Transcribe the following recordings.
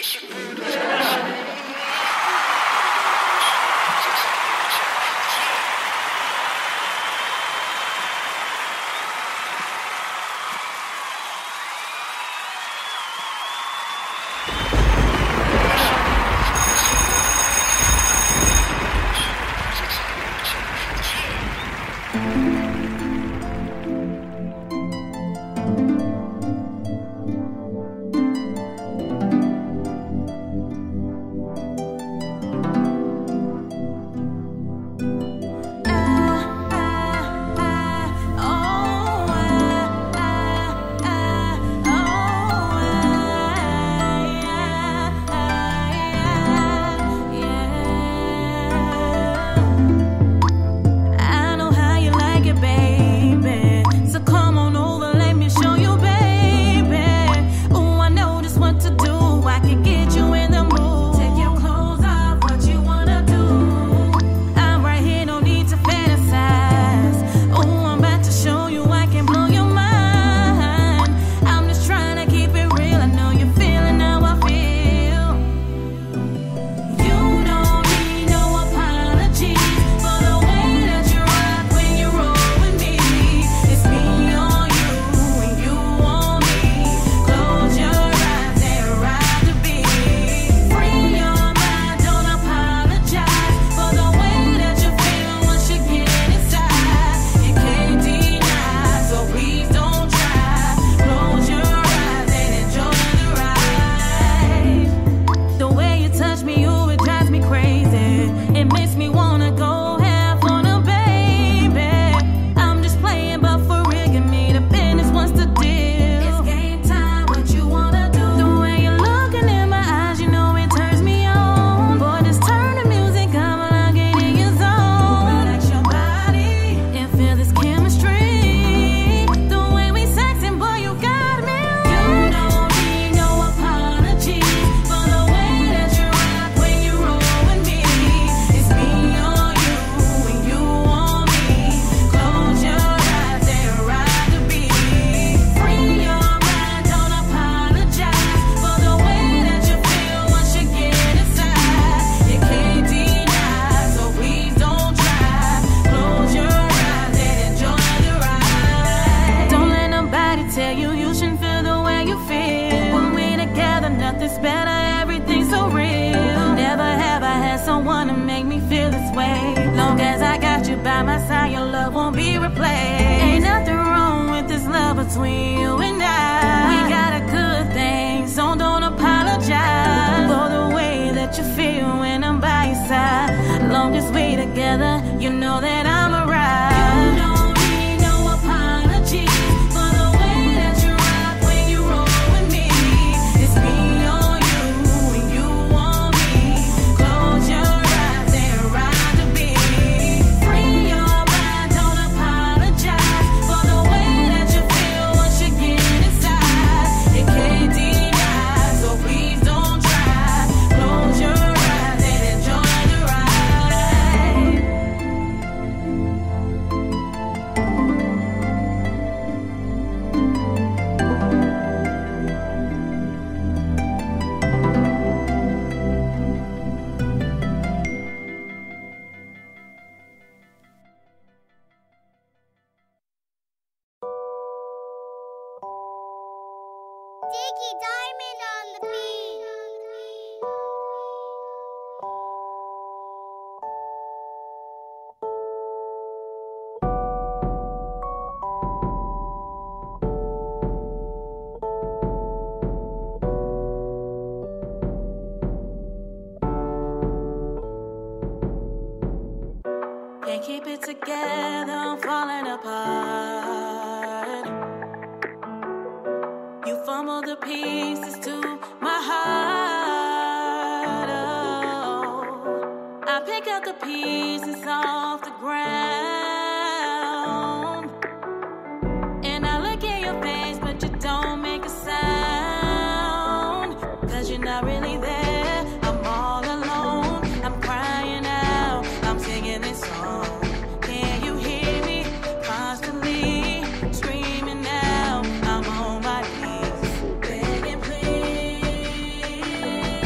Between you and I, we got a good thing, so don't apologize for the way that you feel when I'm by your side. Long as we together, you know that I'm alright. You don't need no apology for the way that you rock when you roll with me. It's me on you and you on me. Close your eyes and ride the beat. Free your mind, don't apologize for the way that you feel. Diamond on the beat. Can't keep it together, I'm falling apart. You fumble the pieces to my heart. Oh, I pick up the pieces off the ground, and I look in your face, but you don't make a sound, 'cause you're not really there. I'm all alone, I'm crying out, I'm singing this song. Can you hear me? Constantly screaming out, I'm on my knees, begging please.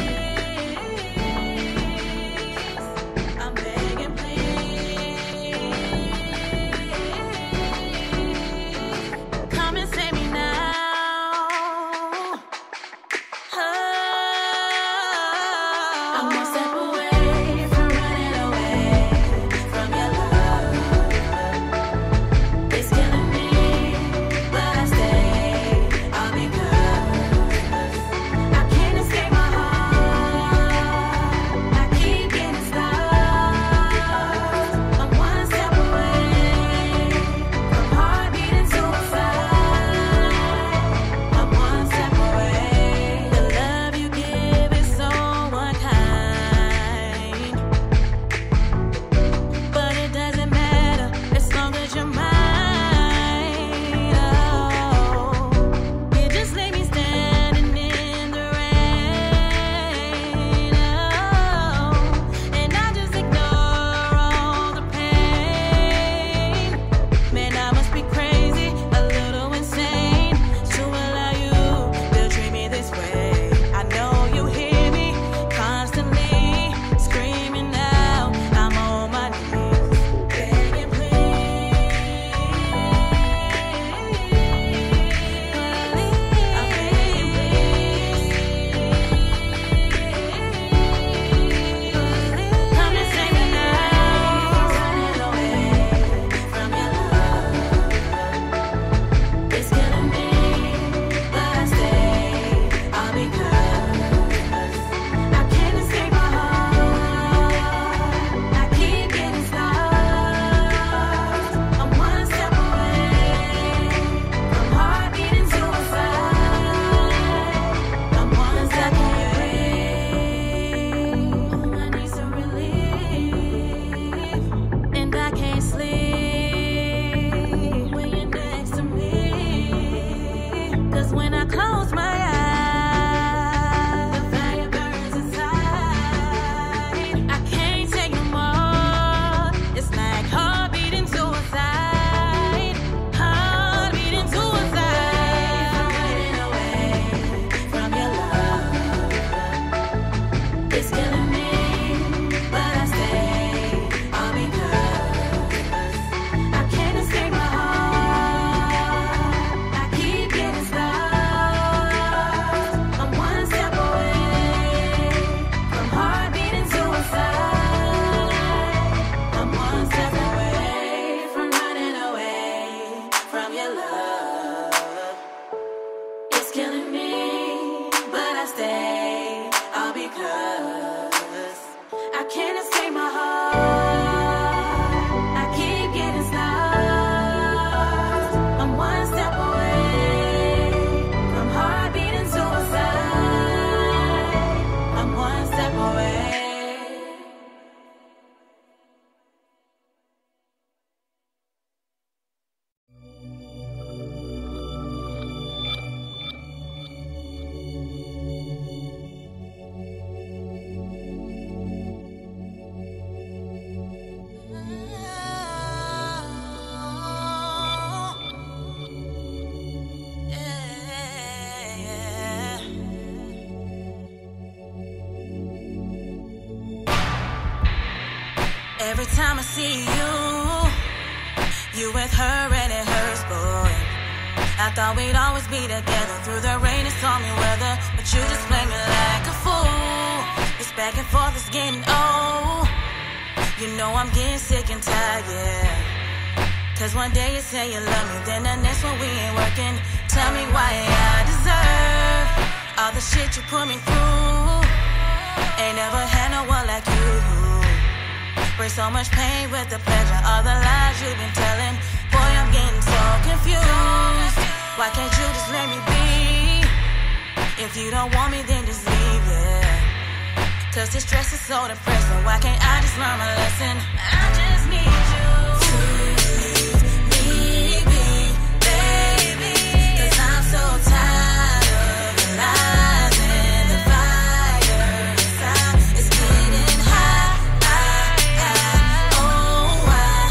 Every time I see you, you with her and it hurts, boy. I thought we'd always be together through the rain and stormy weather, but you just play me like a fool. This back and forth is getting old. You know I'm getting sick and tired, yeah. Cause one day you say you love me, then the next one we ain't working. Tell me why I deserve all the shit you put me through. Ain't never had no one like you. Bring so much pain with the pleasure, all the lies you've been telling. Boy, I'm getting so confused. Why can't you just let me be? If you don't want me, then just leave, yeah. Cause this stress is so depressing. Why can't I just learn my lesson? I just need you to leave me be, baby. Cause I'm so tired of the lies and the fire inside. It's getting hot. Oh,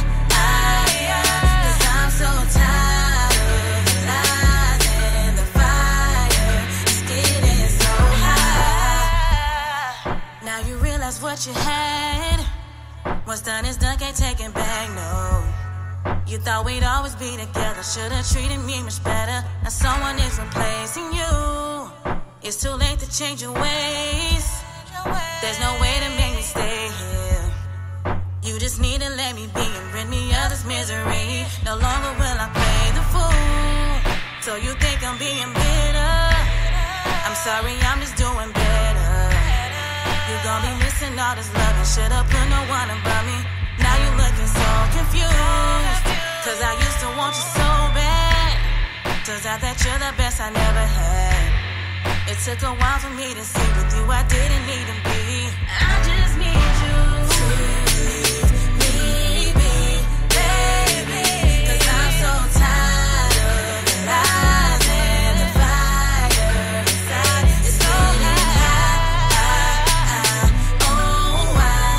cause I'm so tired of the lies and the fire. It's getting so hot. Now you realize what you had. What's done is done, can't take it back, no. You thought we'd always be together, should've treated me much better. Now someone is replacing you. It's too late to change your ways. There's no way to make me stay here. You just need to let me be and rid me of this misery. No longer will I play the fool. So you think I'm being bitter? I'm sorry, I'm just doing better. You gon' be missing all this love and should've put no one above me. Now you looking so confused. Cause I used to want you so bad. Turns out that you're the best I never had. It took a while for me to see with you I didn't need to be. I just need you to leave me be, baby. Cause I'm so tired of the lies and the fire inside. It's so hot. Oh,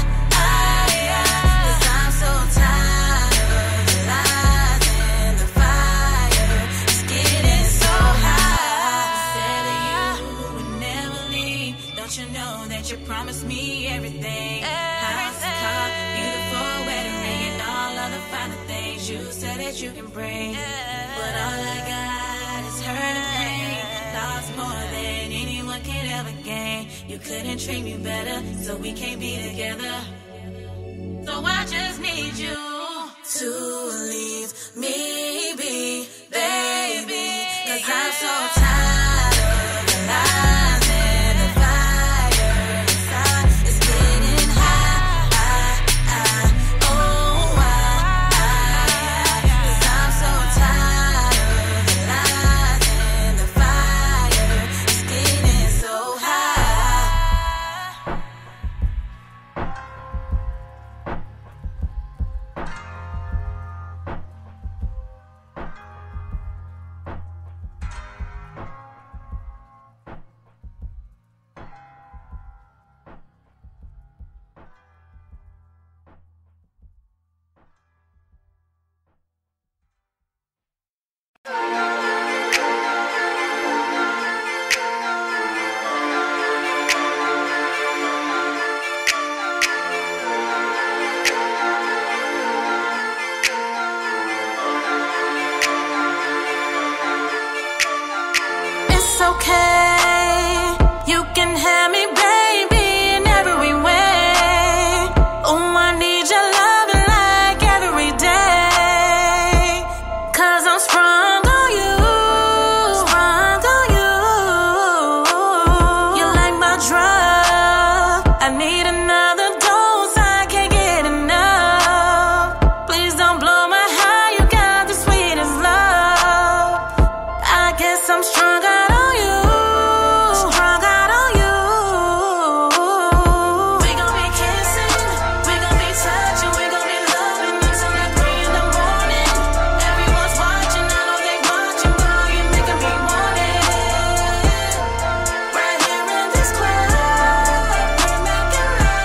cause I'm so tired of the lies and the fire. It's getting so hot. Said that you would never leave. Don't you know that you promised me everything? House, car, beautiful wedding ring, and all other finer things you said that you can bring. But all I got is hurt and pain. Lost more than anyone can ever gain. You couldn't treat me better, so we can't be together. So I just need you to leave me be, baby. Cause I'm so tired of the lies and the fire inside. It's getting hot. Oh, cause I'm so tired of the lies and the fire. It's getting so hot. It's okay, you can have me, baby, in every way. Oh, I need your love like every day. Cause I'm sprung on you, sprung on you. You're like my drug, I need another dose, I can't get enough. Please don't blow my high, you got the sweetest love. I guess I'm strung out on you, strung out on you. We gon' be kissing, we gon' be touching, we gon' be loving until like 3 in the morning. Everyone's watching, I know they watching, girl, you're making me want it. Right here in this club, we're making love.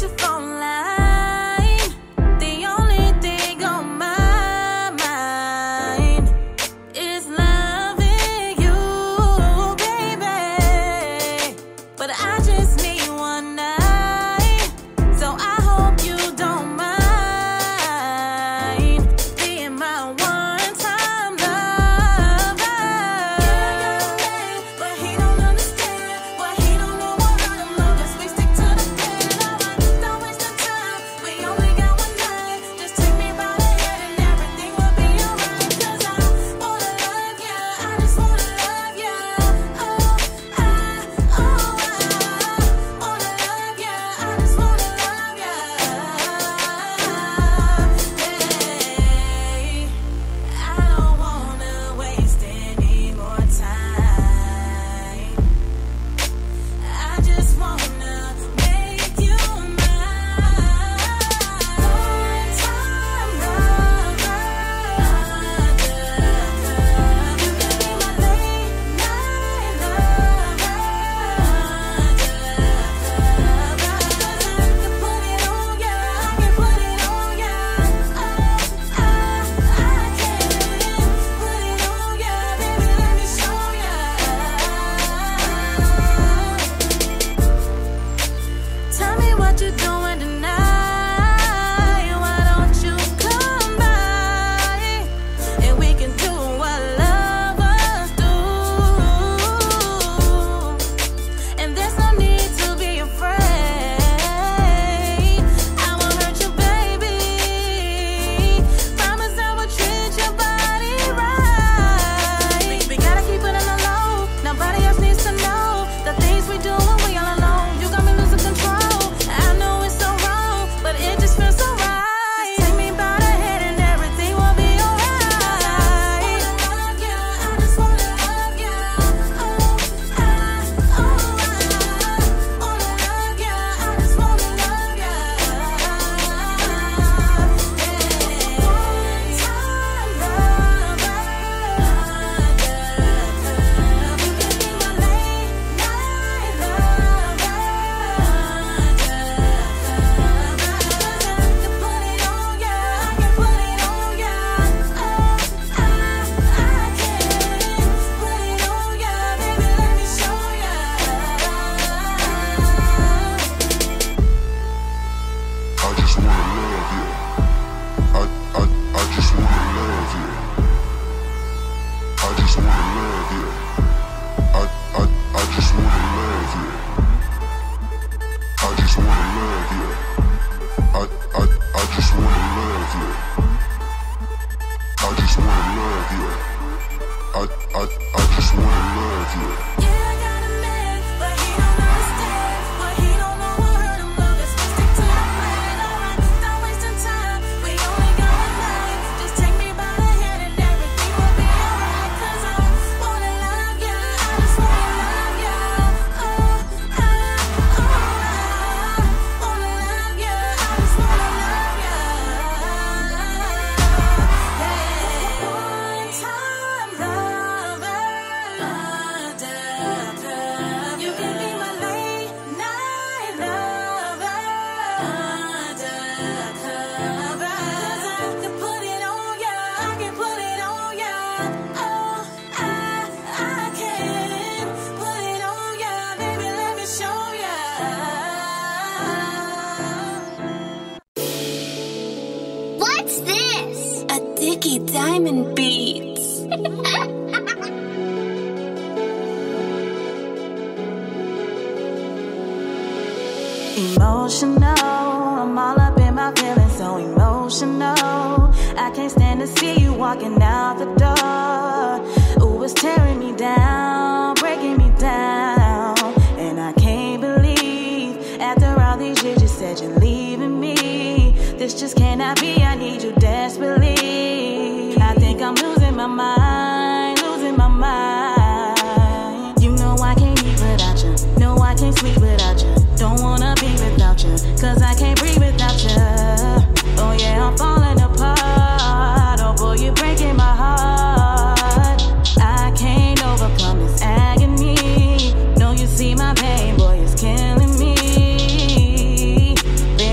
your phone line. The only thing on my mind is loving you, baby. But I just need one night, so I hope you don't mind being my one-time lover. But he don't understand. Well, he don't know what I love. Just we stick to the plan. Alright, don't waste the time. We only got one night. Just take me by the head and everything will be alright. 'Cause I wanna love ya. I just wanna love ya. Oh, I wanna love ya. I just wanna love ya. Hey, I don't wanna waste any more time. I just wanna make you mine. One-time lover. You can be my late night lover. 'Cause I can put it on ya. I can put it on ya. Oh, I can put it on ya. Baby, let me show ya. Tell me what you're doing tonight. Why don't you come by and we can do what lovers do? And there's no need to be afraid. I won't hurt you, baby. Promise I will treat your body right. We gotta keep it on the low. Nobody else needs to know the things we do when we all alone. You got me losing control. I know it's so wrong, but it just feels so right. Just take me by the head and everything will be alright. I just wanna love ya. Oh, I wanna love ya. I just wanna love ya. One-time lover. You can be my late night lover. 'Cause I can put it on ya. I can put it on ya. Oh, I can put it on ya. Baby, let me show ya. I just wanna love you. I just wanna love you. I just wanna love you. I just wanna love you. I just wanna love you. I just wanna love you. I just wanna love you. I just wanna love you. Yeah, I got a man, but he don't understand. Well, he don't know what hurt him, love. Let's stick to the plan. Alright, don't waste your time. We only got one night. Just take me by the hand and everything will be alright. 'Cause I wanna love ya. I just wanna love ya. Oh, I wanna love ya. I just wanna love ya. Hey, one-time lover. You can be my late night lover. 'Cause I can put it on ya. I can put it on ya. Oh, I can put it on ya. Baby, let me show ya. What's this? A Dicky Diamond Beats. Emotional, I'm all up in my feelings, so emotional. I can't stand to see you walking out the door. Ooh, it's tearing me down, breaking me down. And I can't believe, after all these years, you said you're leaving me. This just cannot be, I need you desperately. I think I'm losing my mind, losing my mind. You know I can't eat without you, no I can't sleep without you. Don't wanna be without you, 'cause I can't breathe without you. Oh yeah, I'm falling apart. Oh boy, you're breaking my heart. I can't overcome this agony. No, you see my pain, boy, it's killing me.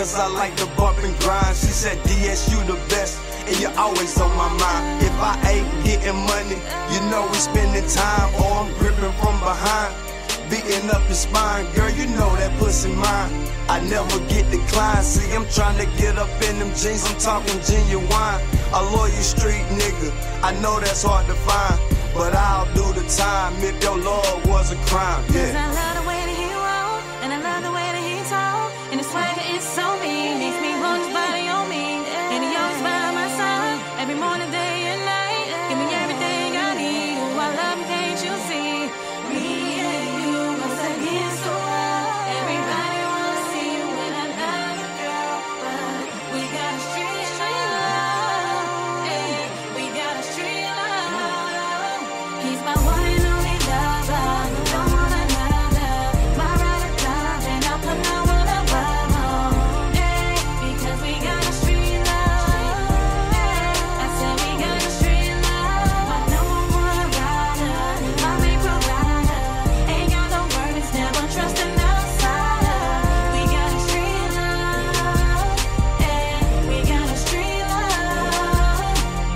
cause I like to bump and grind. She said, DS, you the best, and you're always on my mind. If I ain't getting money, you know we spending time, or I'm gripping from behind, beating up your spine. Girl, you know that pussy mine. I never get declined. See, I'm trying to get up in them jeans, I'm talking genuine. A loyal street nigga, I know that's hard to find, but I'll do the time if your love was a crime. Yeah. Cause I love the way that he walk, and I love the way that he talk, and his swagger is so mean, makes me want his body on me. And he always by my side, every morning, day and night. Give me everything I need. Ooh, I love him, can't you see? Me and you once again so wild. Everybody wanna see you with another girl, but we got a street love. Hey, we got a street love. He's my one and only lover. Don't want another. My ride or die, and I'll put no one above him. Hey, because we got a street love. Hey, I said we got a street love. My number one rider, my main provider. Ain't got no worries, never trust an outsider. We got a street love. Hey, we got a street love.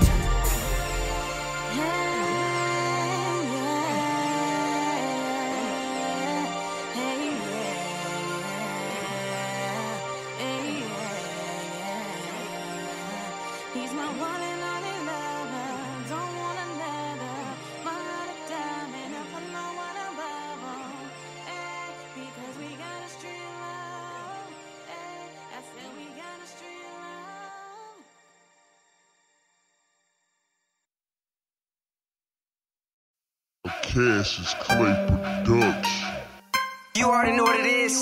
He's my one and only lover. Don't want another. My heart a diamond, I put no one above him. Hey, because we got a street love. Hey, I said we got a street love. Cassius Clay Production. You already know what it is.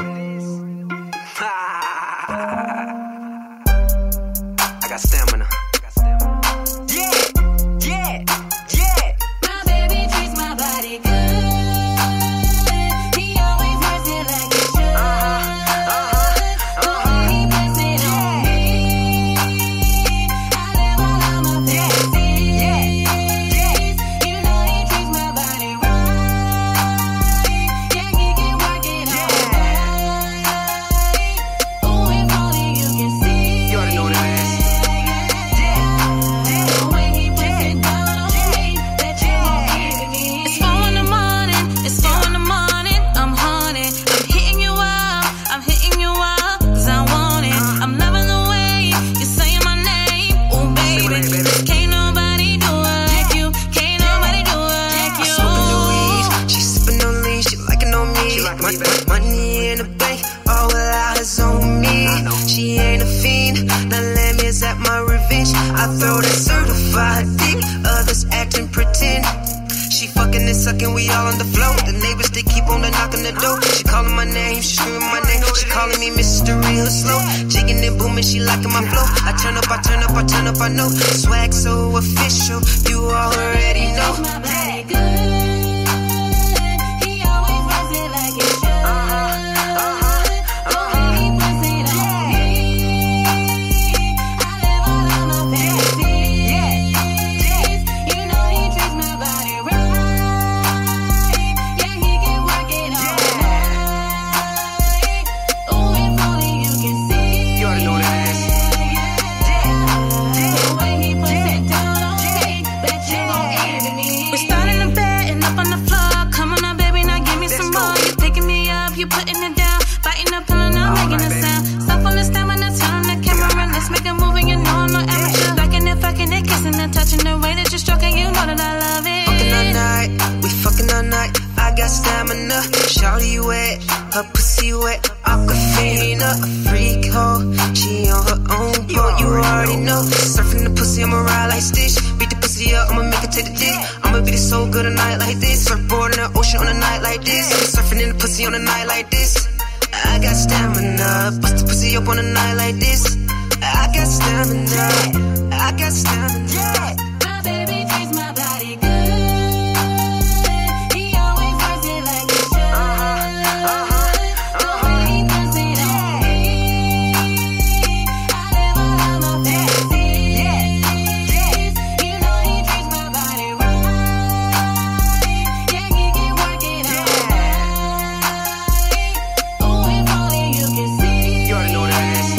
I got stamina. Yeah, yeah, yeah. My baby treats my body good. He always works it like he should. The way he puts it on me, I live all on my fantasies. You know he treats my body right. Yeah, he can work it all night. Ooh, if only you can see. You already know what it is. The way he puts it down on me, that you won't give me. It's 4 in the morning, it's 4 in the morning. I'm haunted, I'm hitting you up, cause I want it. I'm loving the way you're saying my name. Oh baby, can't nobody do it like you. Can't nobody do it like you. Smoking Louise, she sipping on lean, she liking on me. Money in the bank, all without his on me. She ain't a fiend, now let me zap my revenge. I throw that certified dick, others acting pretend. She fucking and sucking, we all on the floor. The neighbors, they keep on the knocking the door. She calling my name, she screaming my name. She calling me Mr. Real Slow. Jigging and booming, she liking my flow. I turn up, I know. Swag so official, you already know. My body good. He always works it like he should. The way he puts it on me, I live all on my fantasies. You know he treats my body right. Yeah, he can work it all night. Ooh, if only you can see. You already know what it is. The way he puts it down on me, bet you won't give me. We're starting in bed and up on the floor. Come on now, baby, now give me some more. You picking me up, you putting it down, biting up, pulling up, making a sound. Stop on the stamina, turn on the camera, let's make a movie. You know I'm no amateur. Liking it, fucking it, kissing and touching the way that you're stroking. You know that I love it. Fucking all night, we fucking all night. I got stamina, shawty wet, her pussy wet, Aquafina, a freak hoe. She on her own boat, you already know. Surfing the pussy, I'ma ride like Stitch. Beat the pussy up, I'ma make it take the dick. I'ma beat it so good a night like this. Surfboard in the ocean on a night like this. I'm surfing in the pussy on a night like this. I got stamina, bust the pussy up on a night like this. I got stamina, I got stamina. My baby treats my body good. He always works it like he should. The way he puts it on me, I live all on my fantasies. You know he treats my body right. Yeah, he can work it all night. Ooh, if only you can see. You already know what it is.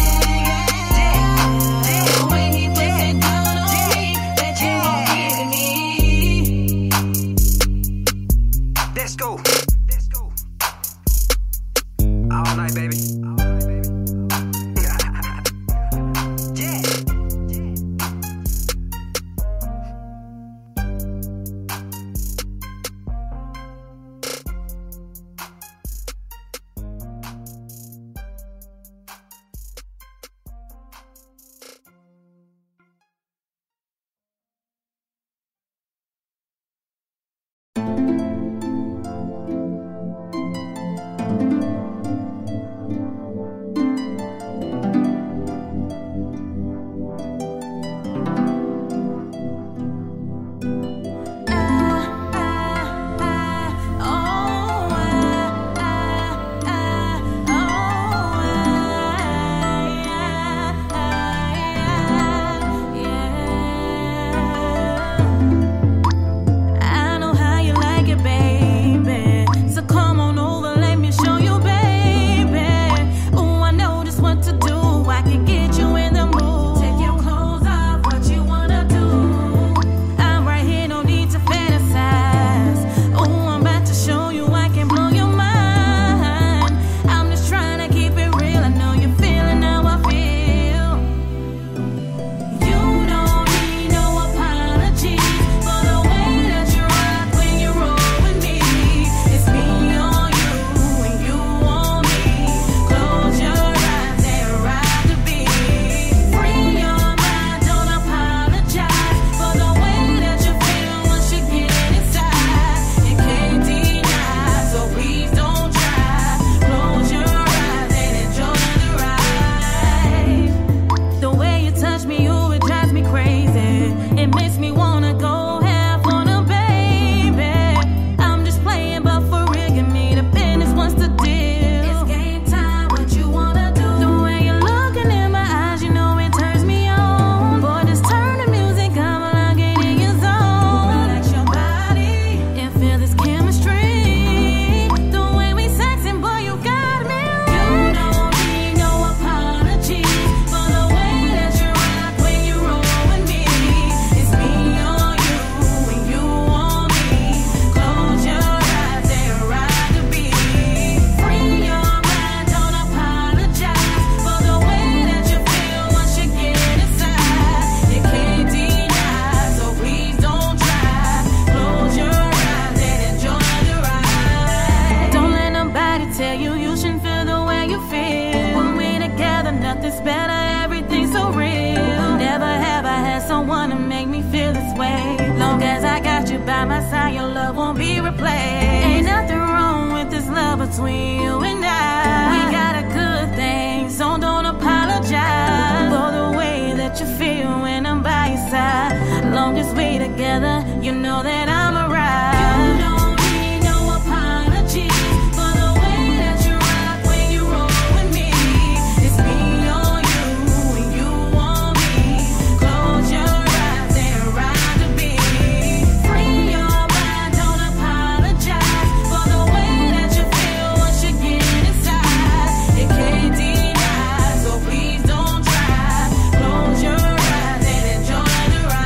replace. Ain't nothing wrong with this love between you and I. We got a good thing, so don't apologize for the way that you feel when I'm by your side. Long as we together, you know that I'm alright. You don't need no apology for the way that you rock when you roll with me. It's me on you and you on me. Close your eyes and ride the beat. Free your mind, don't apologize for the way that you feel once you get inside. It can't deny, so please don't try. Close your eyes and enjoy the ride.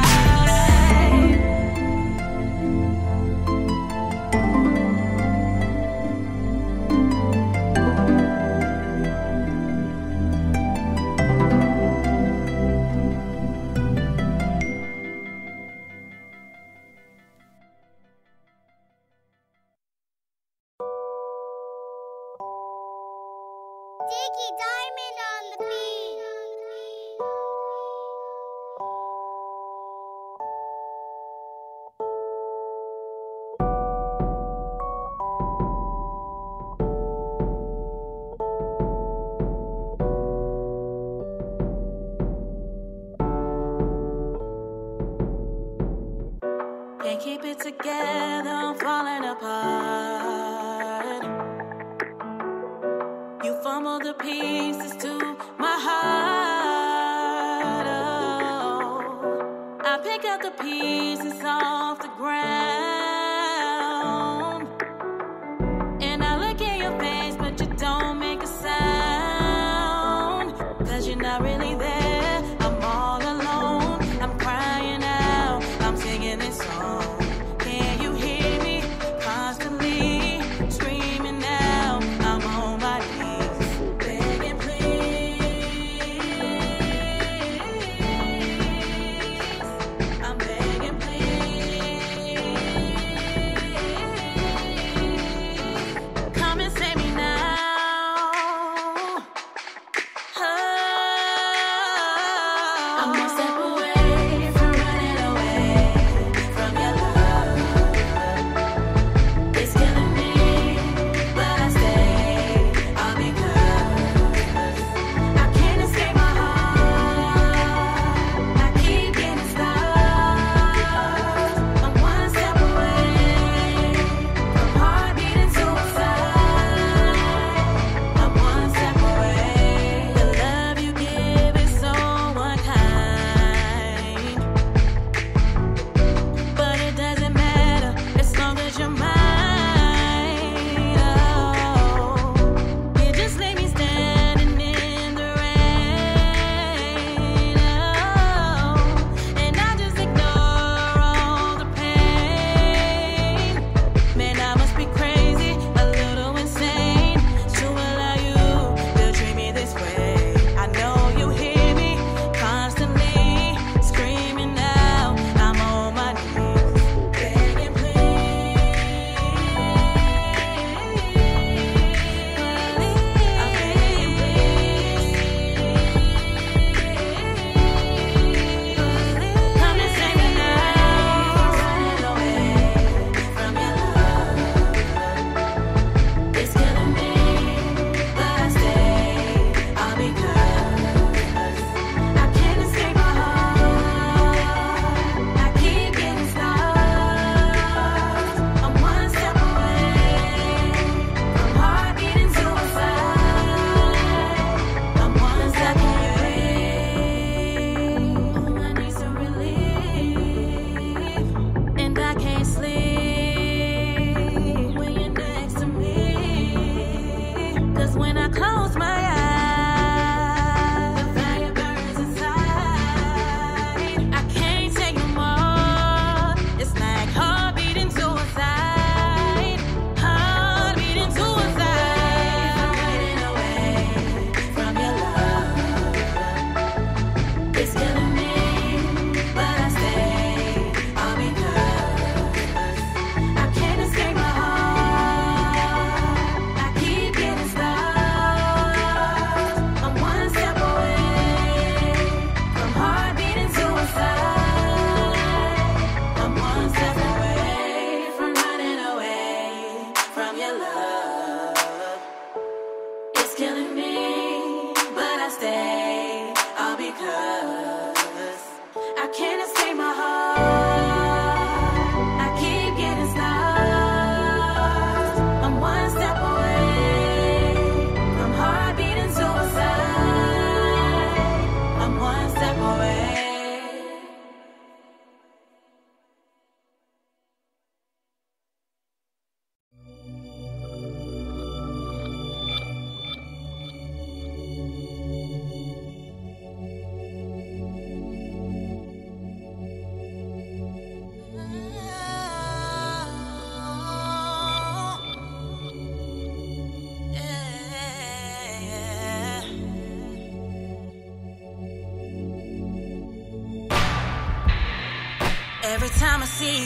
Diggy Diamond on the beat. Can't keep it together, I'm falling apart. You fumble the pieces to my heart. Oh, I pick up the pieces off the ground, and I look in your face, but you don't make a sound. 'Cause you're not really there, I'm all alone. I'm crying out, I'm singing this song. Can you hear me? Constantly screaming out, I'm on my knees, begging please. I'm begging please. Come and save me now. Every time I see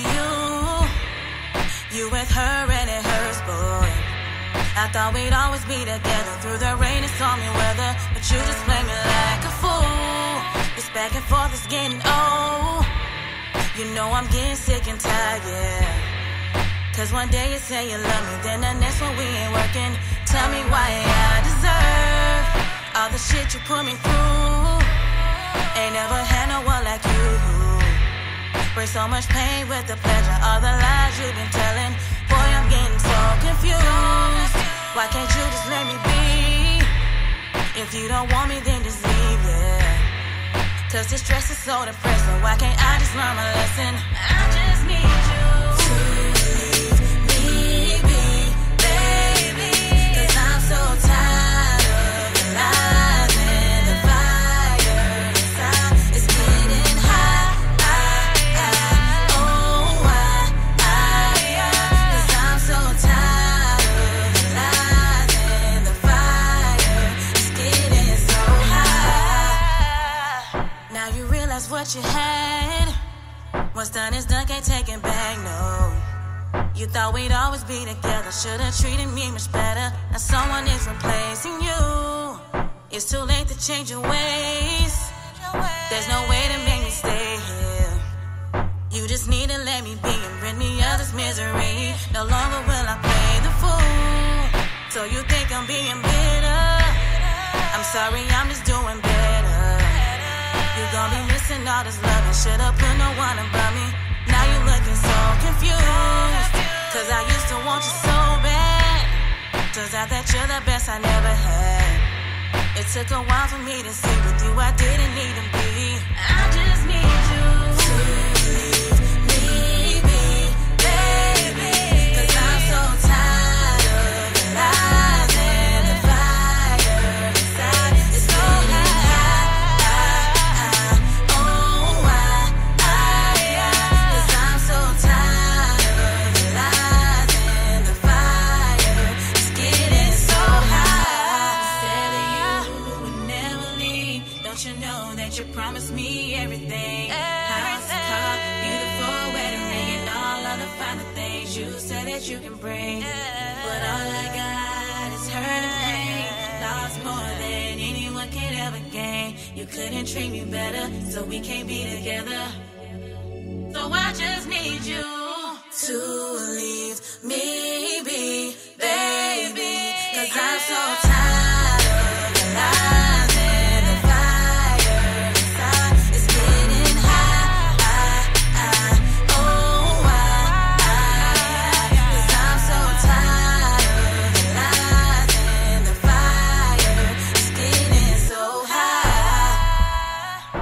you with her and it hurts, boy. I thought we'd always be together through the rain and stormy weather, but you just play me like a fool. This back and forth is getting old. You know I'm getting sick and tired, yeah. Cause one day you say you love me, then the next one we ain't working. Tell me why I deserve all the shit you put me through. Ain't never had no one like you. Bring so much pain with the pleasure, all the lies you've been telling. Boy, I'm getting so confused. Why can't you just let me be? If you don't want me, then just leave, yeah. Cause this stress is so depressing. Why can't I just learn my lesson? I just need you to leave me be, baby. Cause I'm so tired of the lies and the fire inside. It's getting hot. Oh, cause I'm so tired of the lies and the fire. It's getting so hot. Now you realize what you had. What's done is done, can't take it back, no. You thought we'd always be together, should've treated me much better. Now someone is replacing you. It's too late to change your ways. There's no way to make me stay here. You just need to let me be and rid me of this misery. No longer will I play the fool. So you think I'm being bitter? I'm sorry, I'm just doing better. You gon' be missing all this love and should've put no one above me. Now you looking so confused. Cause I used to want you so bad. Turns out that you're the best I never had. It took a while for me to see with you I didn't need to be. I just need you to leave me be, baby. Cause I'm so tired of the lies and the fire inside. It's so you promised me everything. House, car, beautiful wedding ring, and all other finer things you said that you can bring. But all I got is hurt and pain. Lost more than anyone can ever gain. You couldn't treat me better, so we can't be together. So I just need you to leave me be, baby. Cause I'm so tired of the lies and the fire inside. It's getting hot. Oh, cause I'm so tired of the lies and the fire. It's getting so hot.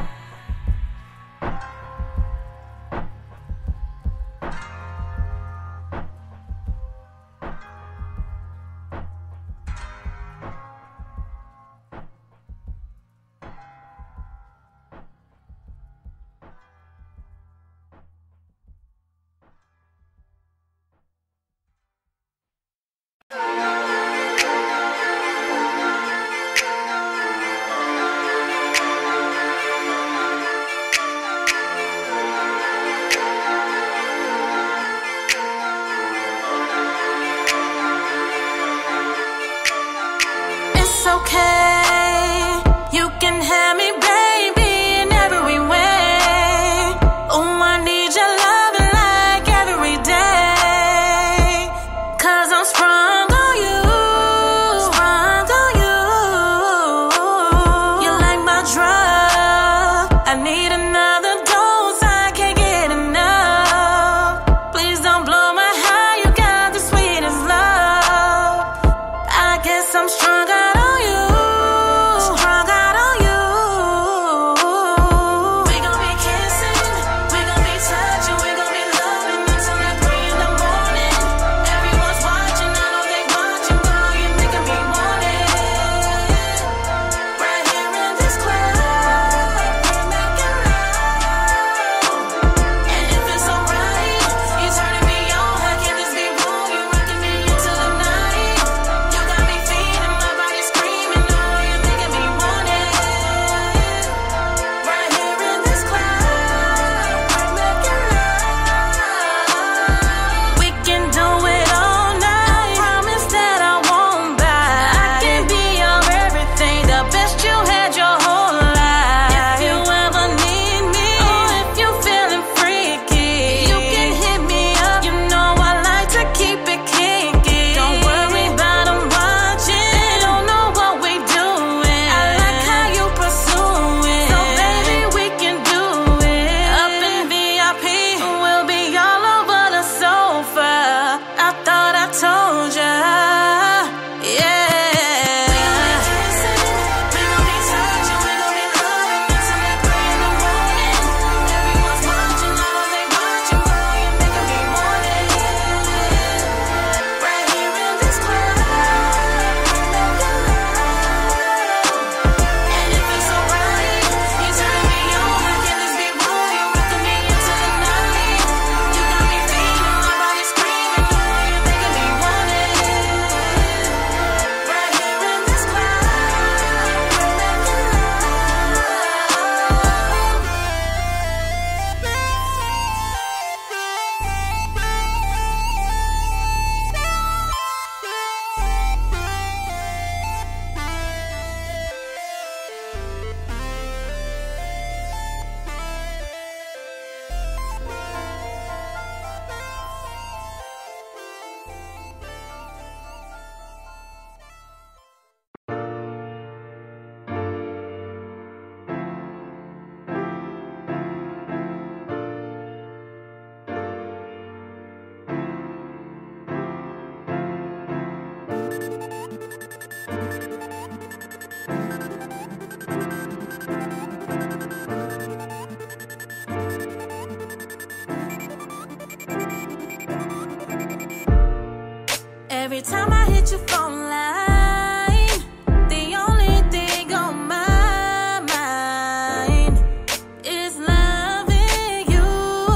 time I hit your phone line, the only thing on my mind is loving you,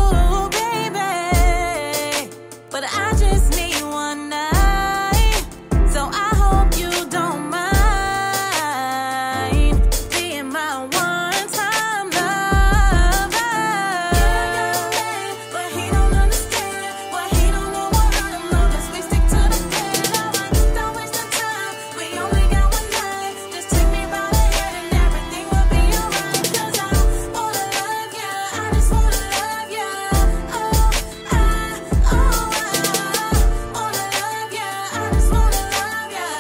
baby. But I just need one night, so I hope you don't mind being my one-time lover. But he don't understand, but he don't know what I know. Just we stick to the plan, alright? Don't waste the time, we only got one night. Just take me by the head and everything will be alright. 'Cause I wanna love ya, I just wanna love ya. Oh, I wanna love ya, I just wanna love ya.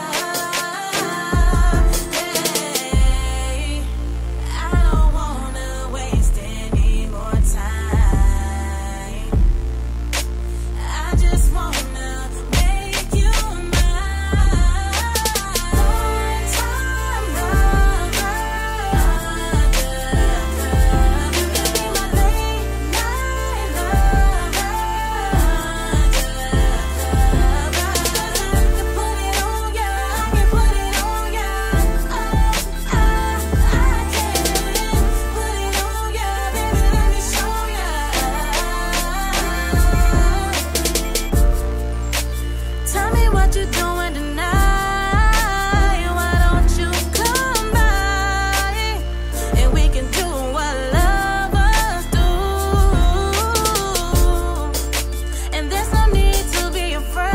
Hey, I don't wanna waste any more time. I just wanna make you mine. One-time lover. You can be my late night lover. 'Cause I can put it on ya, I can put it on ya. Oh, I can put it on ya, baby, let me show ya. Tell me what you doing tonight. Why don't you come by and we can do what lovers do? And there's no need to be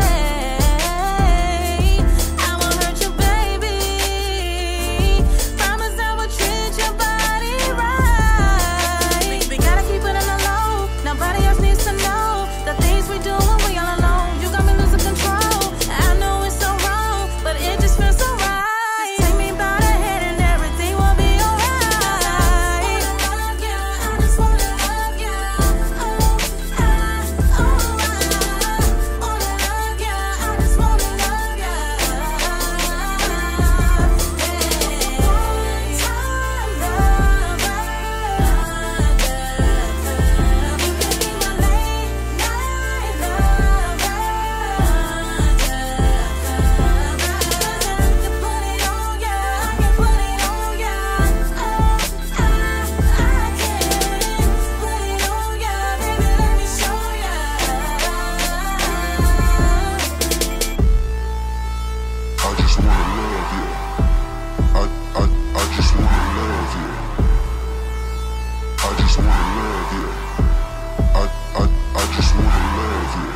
afraid. I won't hurt you, baby. Promise I will treat your body right. We gotta keep it on the low. Nobody else needs to know the things we do when we all alone. You got me losing control. I know it's so wrong, but it just feels so right. Just take me by the head and everything will be alright. I just wanna love ya. Oh, I wanna love ya. I just wanna love ya. One-time lover. You can be my late night lover. 'Cause I can put it on ya, I can put it on ya. Oh, I can put it on ya, baby, let me show ya. I just wanna love you. I just wanna love you. I just wanna love you. I just wanna love you.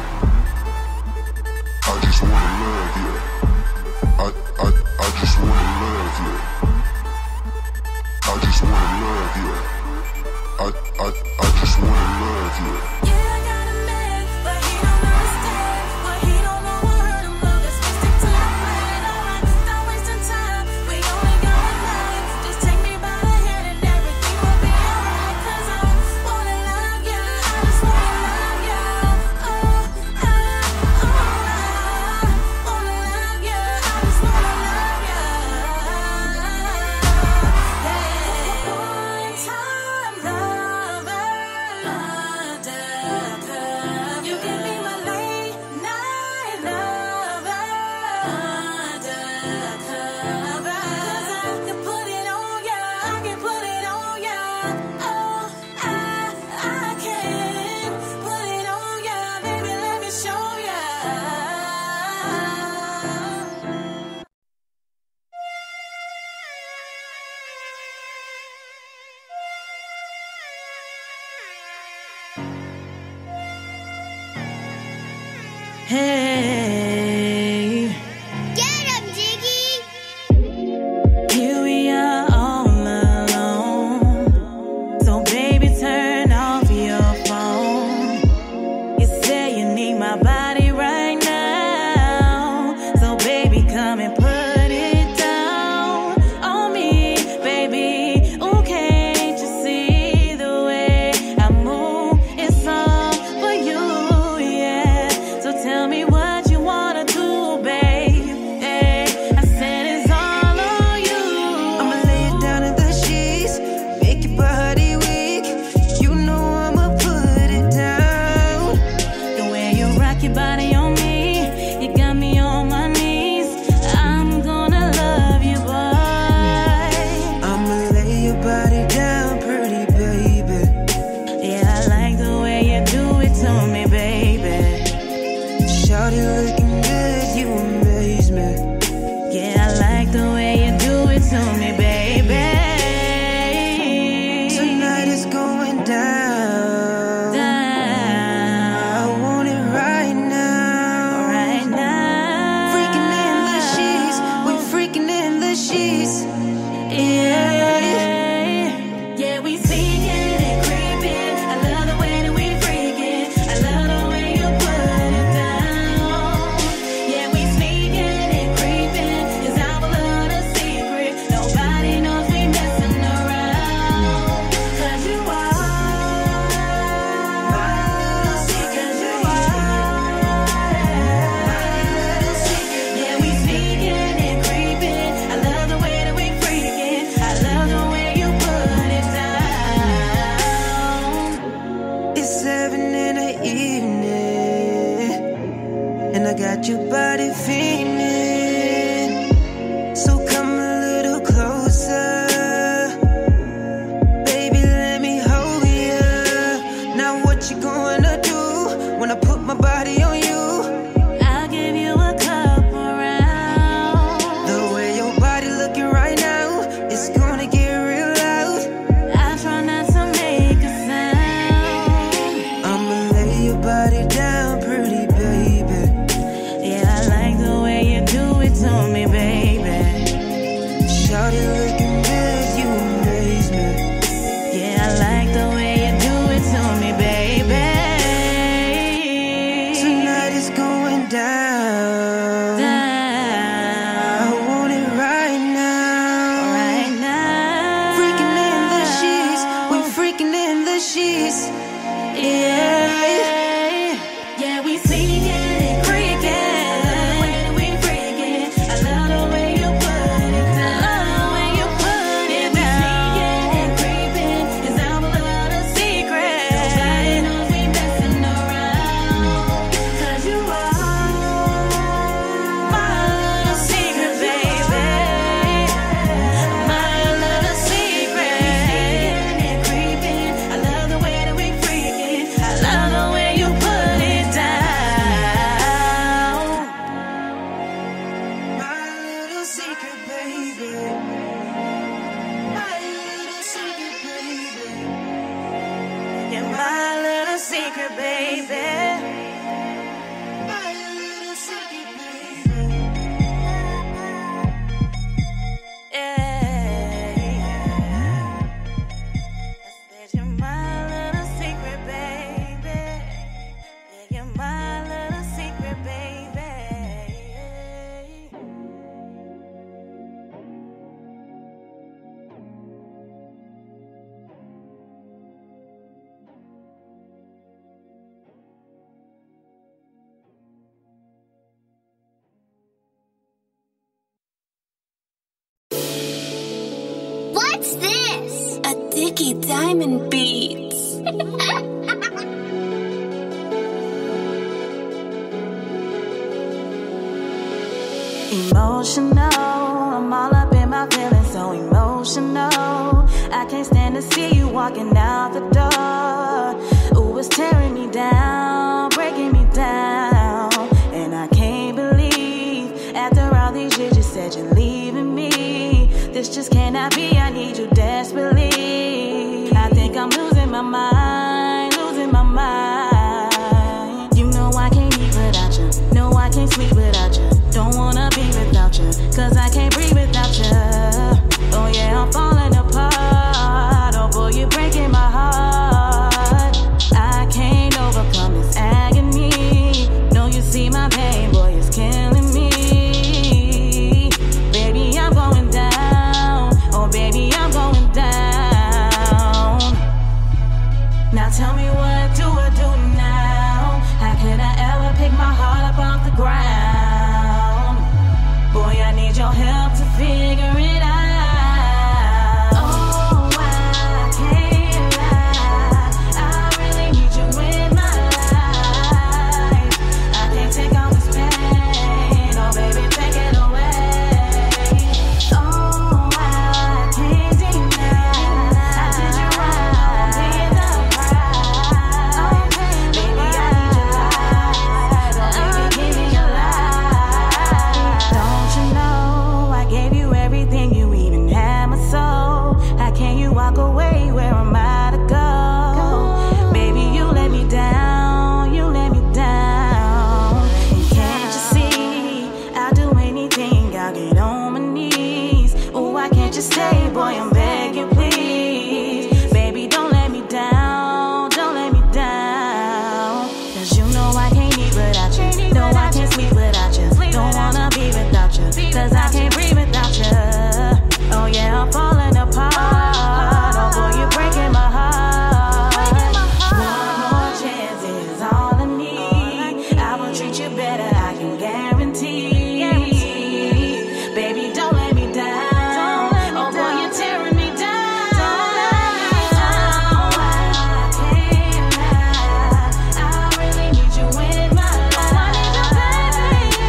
I just wanna love you. I just wanna love you. I just wanna love you. I just wanna love you. Yeah, I got a man, but he don't understand. But he don't know what hurt him, no, let's just stick to the plan, alright? Don't waste the time, we only got one night. Just take me by the hand and everything will be alright. 'Cause I wanna love ya, I just wanna love ya. Oh, I wanna love ya, I just wanna love ya. Hey, one-time lover. You can be my late night lover. Undercover. 'Cause I can put it on ya, I can put it on ya. Oh, I can put it on ya, baby, let me show ya. Hey, Get him, Jiggy. here we are all alone. So baby, turn off your phone. You say you need my body right now. So baby, come and put it down on me, baby. Oh, can't you see the way I move? It's all for you, yeah. So tell me what you got your body feeling. So come a little closer. Baby, let me hold ya. Now what you gonna do when I put my body on you? I'll give you a couple rounds. The way your body looking right now, it's gonna get real loud. I try not to make a sound. I'ma lay your body down, pretty baby. Yeah, I like the way you do it to me, baby. Shawty looking good, you amaze me. Yeah, I like the way you do it to me, baby. Tonight is going down. I want it right now. Right now. Freaking in the sheets, we freaking in the sheets. Yeah. Yeah, we singing and creaking. I love the way that we freaking. I love the way you put it down. I love the way you put it down. We singing and creeping. It's our little secret. Nobody knows we messing around. 'Cause you are my little secret, baby. My little secret. We singing and creeping. I love the way that we freaking. I love the way you put it down. My little secret, baby. My little secret, baby. You're my little secret, baby. My little secret, baby. Yeah. I said you're my little secret, baby. Yeah, you're my little secret, baby. What's this? A Dicky Diamond Beats. Emotional, I'm all up in my feelings, so emotional. I can't stand to see you walking out the door. Ooh, it's tearing me down, breaking me down. And I can't believe, after all these years, you said you're leaving me. This just cannot be, I need you desperately. I think I'm losing my mind, losing my mind. You know I can't eat without you, no I can't sleep without you. Don't wanna be without you, 'cause I can't breathe without you. Oh yeah, I'm falling apart. Oh boy, you're breaking my heart. I can't overcome this agony. No, you see my pain, boy, it's killing me. Baby, I'm going down. Oh baby, I'm going down. Now tell me, what do I do now? How can I ever pick my heart up off the ground? Boy, I need your help to figure it out. Oh, I can't lie. I really need you in my life. I can't take all this pain. Oh, baby, take it away. Oh, I can't deny. I did you wrong, pay the price. Baby, I need your life. Oh, baby, give me your life. Don't you know I gave you everything, you even had my soul. How can you walk away? Where am I to go? Baby, you let me down, you let me down. And can't you see, I'll do anything, I'll get on my knees. Oh, why can't you stay, boy, I'm begging, please. Baby, don't let me down, don't let me down. 'Cause you know I can't eat without you, no I can't sleep without you. Don't wanna be without you, 'cause I can't breathe without you. Oh yeah, I'm falling apart. Oh boy, you're breaking my heart. One more chance is all I need. I will treat you better, I can guarantee. Baby, don't let me down. Oh boy, you're tearing me down. Don't let me down. I can't lie. I really need you in my life. I need you, baby.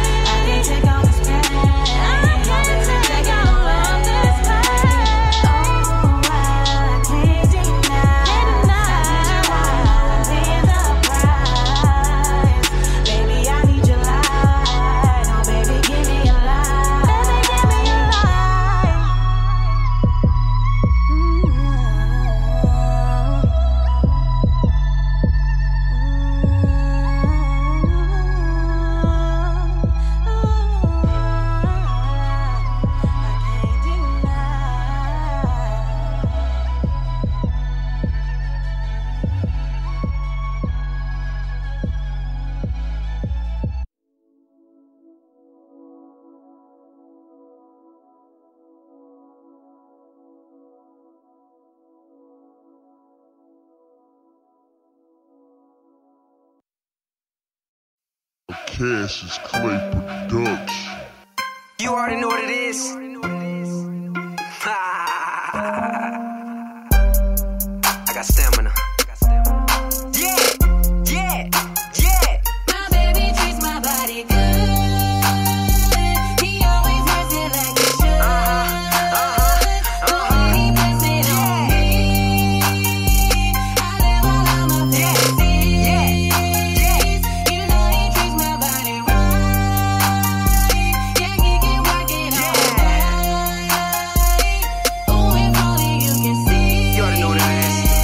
Cassius Clay Production. You already know what it is. I got stamina. Yeah, yeah, yeah. My baby treats my body good. He always works it like he should. The way he puts it on me, I live all of my fantasies. You know he treats my body right. Yeah, he can work it all night. Ooh, if only you can see. You already know what it is.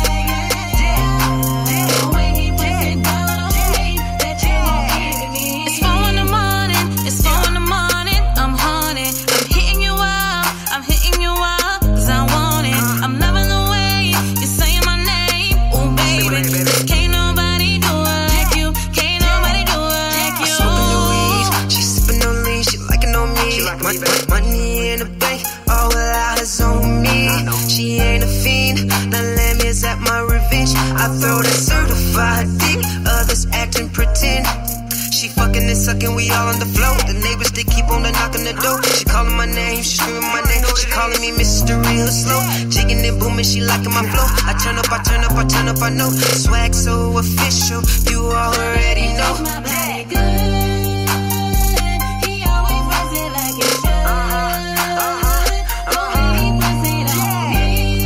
The way he puts it down on me, that you won't give me. It's 4 in the morning, it's 4 in the morning. I'm haunted, I'm hitting you up, cause I want it. I'm loving the way you're saying my name. Ooh, baby, cause can't nobody do it like you. Can't nobody do it like you. Smoking the weed, she sipping on lean, she liking on me. Money in the bank, all without is on me. She ain't a fiend, now let me accept my revenge. I throw that certified dick, others acting pretend. She fucking and sucking, we all on the floor. The neighbors, they keep on knocking the door. She calling my name, she screaming my name. She calling me Mr. Real Slow. Jigging and booming, she liking my flow. I turn up, I know. Swag so official, you already know. My body good. He always works it like he should. The way he puts it on me,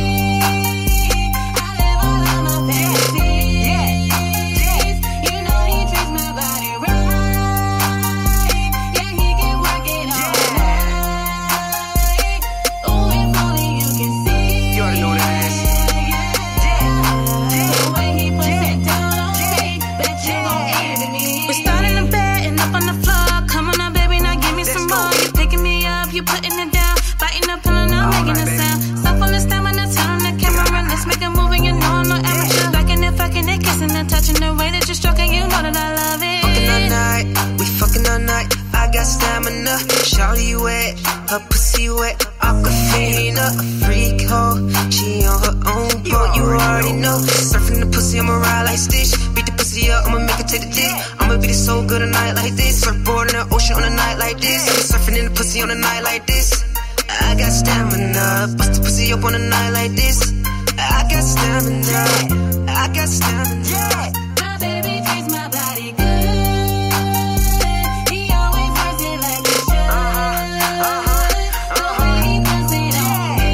I live all of my fantasies. You know he treats my body right. Yeah, he can work it all night. Ooh, if only you can see. You already know what it is. The way he puts it down on me, bet you won't envy me. We're starting in bed and up on the floor. Come on now, baby, now give me some more. You picking me up, you putting it down, biting up, pulling up, making a sound. Stop on the stamina, turn on the camera, let's make a movie. You know I'm no amateur. Fucking it, kissing and touching the way that you're stroking. You know that I love it. Fucking all night, we fucking all night. I got stamina, shawty wet, her pussy wet, Aquafina, a freak hoe. She on her own boat, you already know. Surfing the pussy, I'ma ride like Stitch. Beat the pussy up, I'ma make it take the dick. I'ma beat it so good a night like this. Surfboard in the ocean on a night like this. I'm surfing in the pussy on a night like this. I got stamina, bust the pussy up on a night like this. I got stamina, I got stamina. My baby treats my body good. He always works it like he should. The way he puts it on me,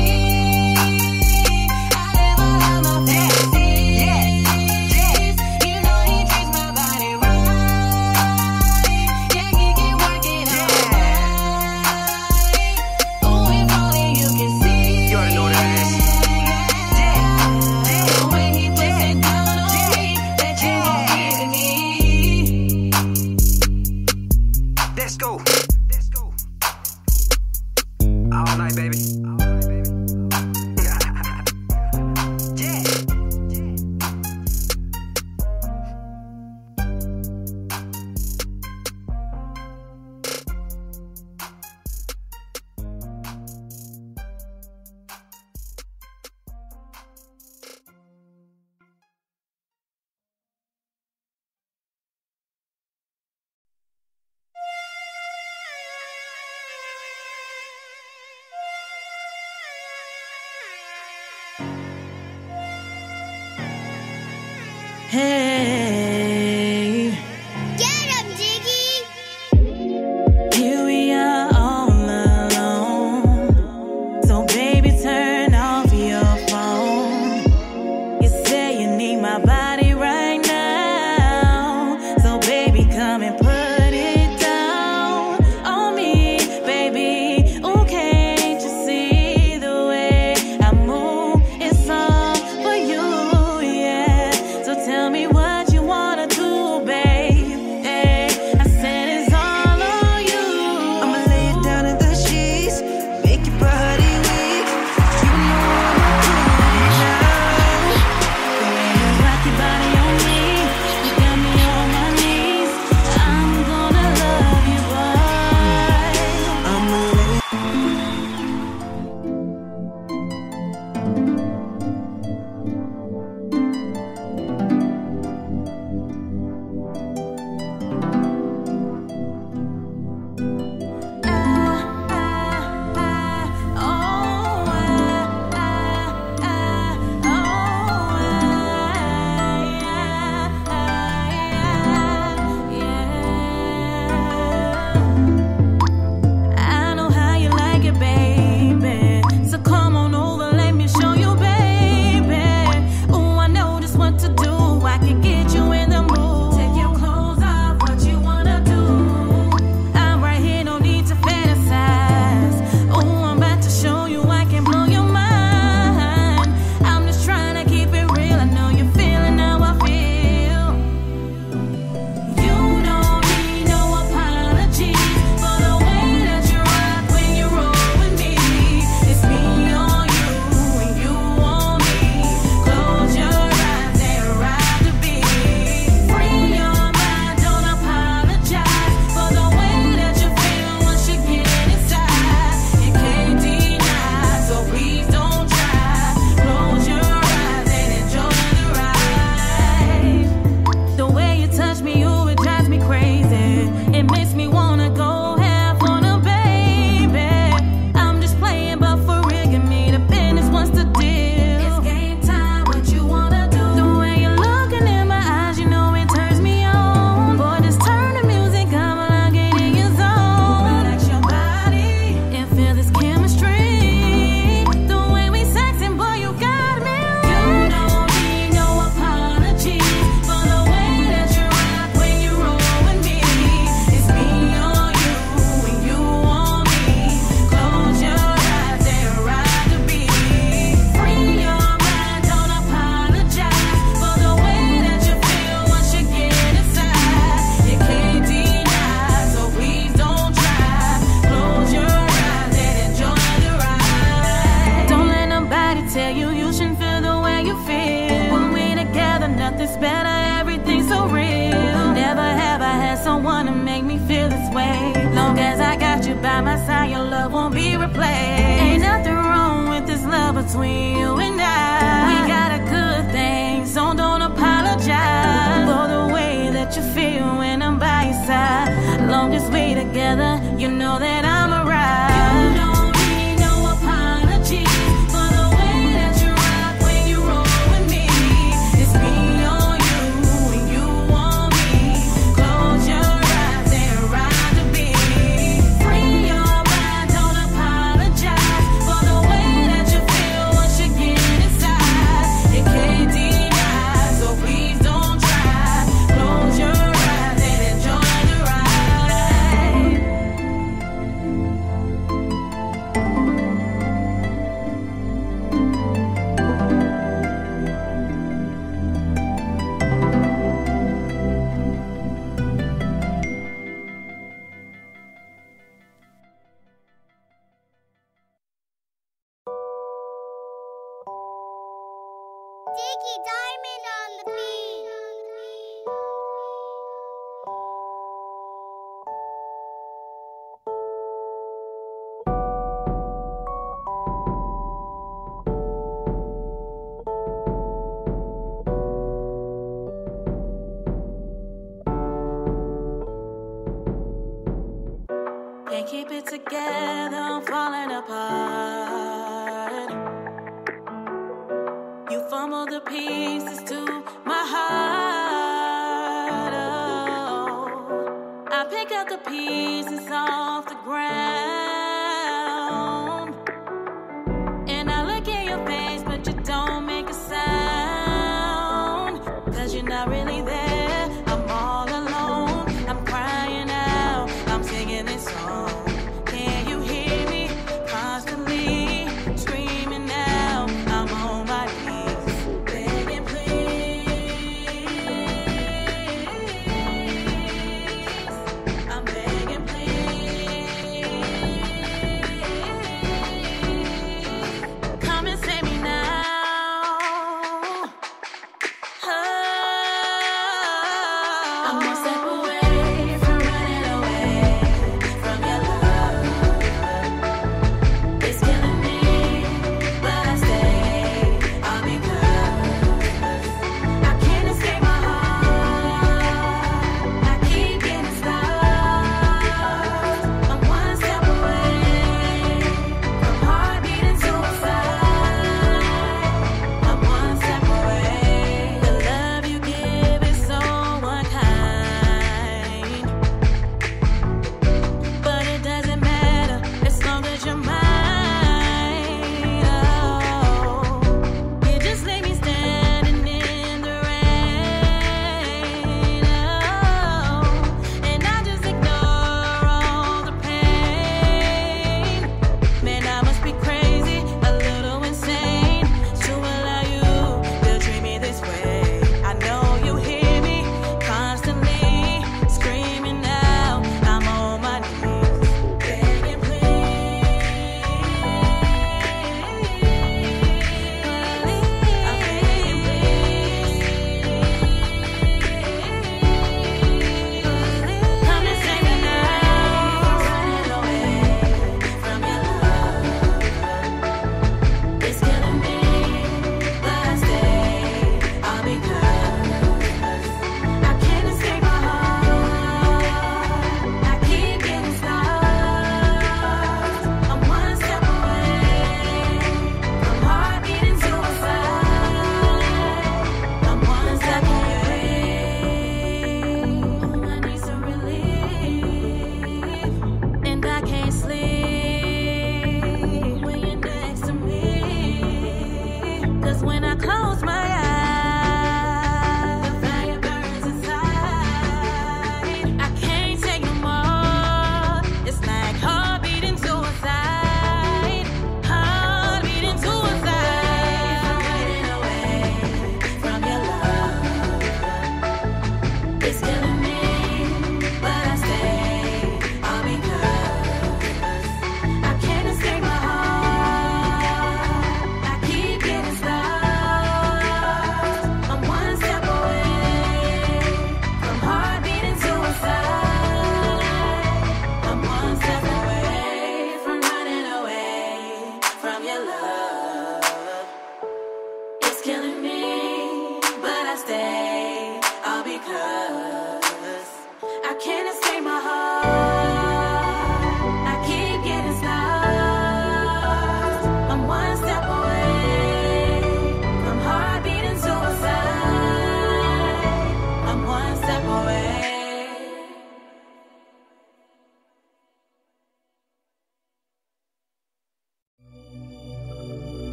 I live all of my fantasies. You know he treats my body right. Yeah, he can work it all night. Ooh, if only you can see. You already know what it is. The way he puts it down on me, bet you won't envy me. Let's go. All night, baby. Yeah. Hey, Get him, Diggy! here we are all alone. So baby, turn off your phone. You say you need my body right now. So baby, come and put it down on me, baby. Ooh, can't you see the way I move? It's all for you, yeah. So tell me what you between you and I. We got a good thing, so don't apologize for the way that you feel when I'm by your side. Long as we together, you know that I'm alright. You don't need no apology for the way that you rock when you roll with me. It's me on you and you on me. Close your eyes and ride the beat. Free your mind, don't apologize for the way that you feel once you get inside. It can't deny, so please don't try. Close your eyes and enjoy the ride. Diggy Diamond on the beat. Can't keep it together, I'm falling apart. You fumble the pieces to my heart. Oh, I pick up the pieces off the ground, and I look in your face, but you don't make a sound. 'Cause you're not really there, I'm all alone. I'm crying out, I'm singing this song. Can you hear me? Constantly screaming out, I'm on my knees, begging please. I'm begging please. Come and save me now.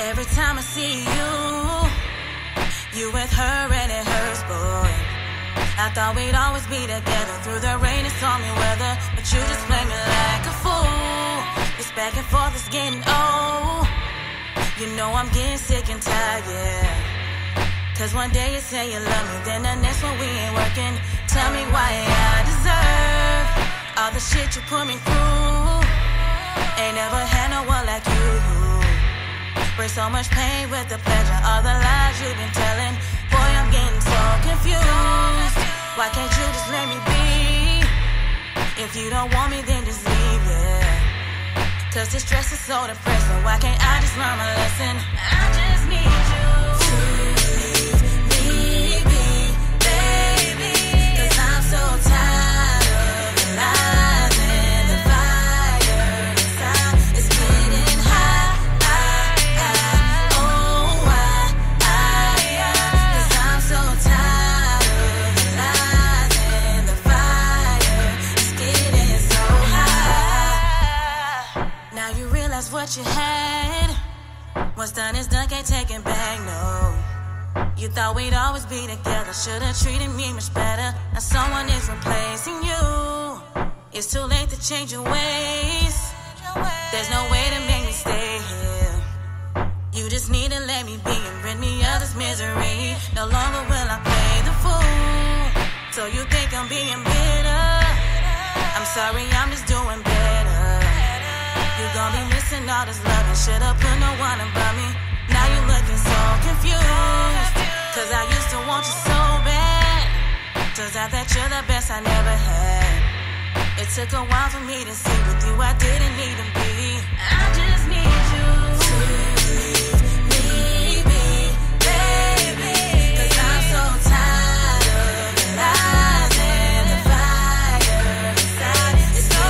Every time I see you with her and it hurts, boy. I thought we'd always be together through the rain and stormy weather, but you just play me like a fool. This back and forth is getting old. You know I'm getting sick and tired, yeah. Cause one day you say you love me, then the next one we ain't working. Tell me why I deserve all the shit you put me through. Ain't never had no one like you. Bring so much pain with the pleasure, all the lies you've been telling. Boy, I'm getting so confused. Why can't you just let me be? If you don't want me, then just leave, yeah. Cause this stress is so depressing. Why can't I just learn my lesson? I just need you to leave me be, baby. Cause I'm so tired of the lies and the fire inside. It's getting hot. Oh, cause I'm so tired of the lies and the fire. It's getting so hot. Now you realize what you had. What's done is done, can't take it back, no. You thought we'd always be together, should've treated me much better. Now someone is replacing you. It's too late to change your ways. There's no way to make me stay here. You just need to let me be and rid me of this misery. No longer will I play the fool. So you think I'm being bitter? I'm sorry, I'm just doing better. You gon' be missing all this love and should've put no one above me. Now you looking so confused. Cause I used to want you so bad. Turns out that you're the best I never had. It took a while for me to see with you I didn't need to be. I just need you to leave me be, baby. Cause I'm so tired of the lies and the fire inside. It's so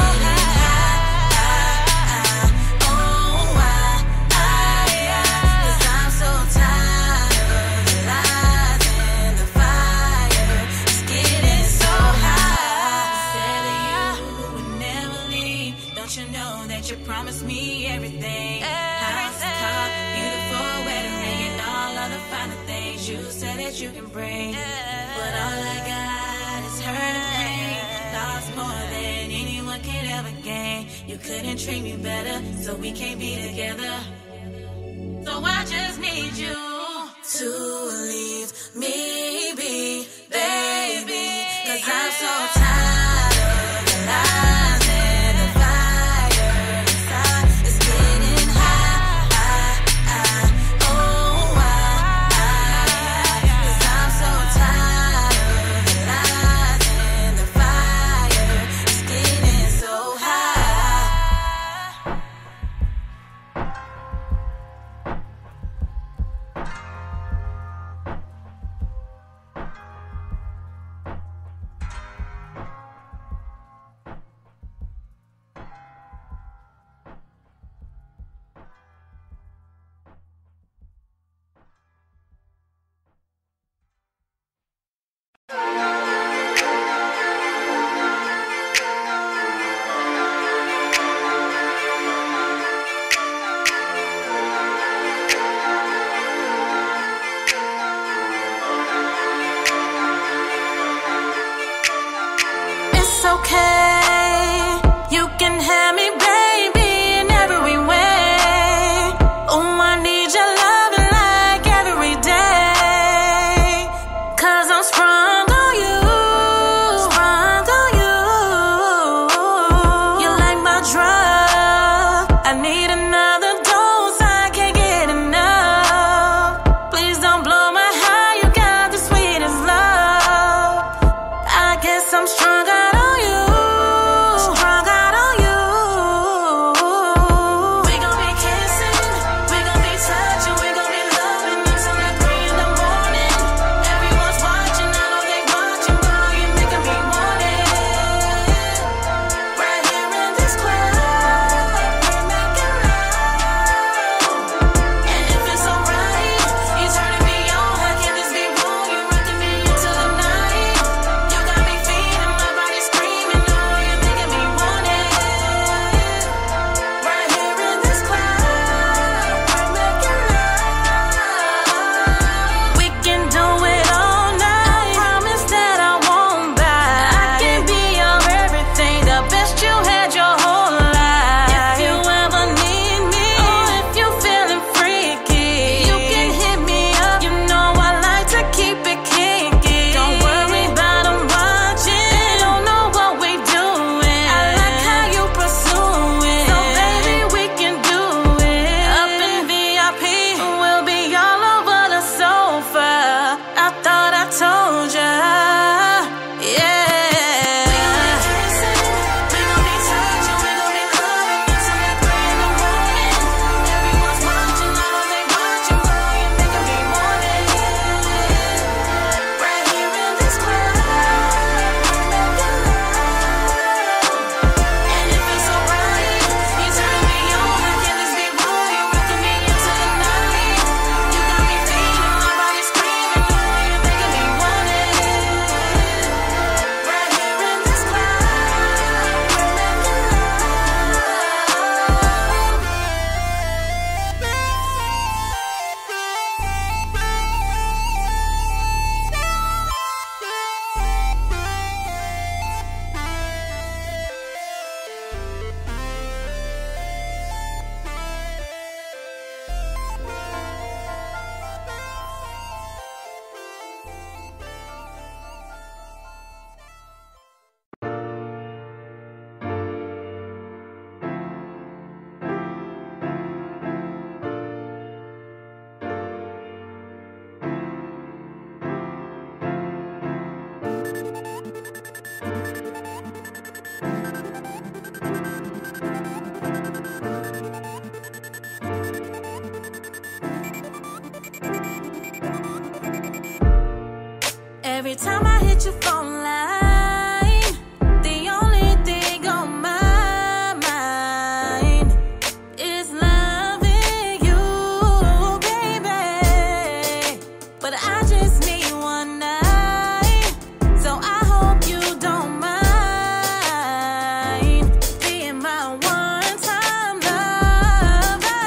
you promised me everything. House, car, beautiful wedding ring, and all other finer things you said that you can bring. But all I got is hurt and pain. Lost more than anyone could ever gain. You couldn't treat me better, so we can't be together. So I just need you to leave me be, baby. Cause I'm so tired of the lies and the fire inside. It's getting hot. Oh, cause I'm so tired of the lies and the fire. It's getting so hot. It's okay, you can have me, baby, in every way. Oh, I need your loving like every day. Cause I'm sprung on you, sprung on you. You're like my drug, I need another dose, I can't get enough. Please don't blow my high, you got the sweetest love. I guess I'm strung out on you. your phone line. The only thing on my mind is loving you, baby. But I just need one night, so I hope you don't mind being my one-time lover.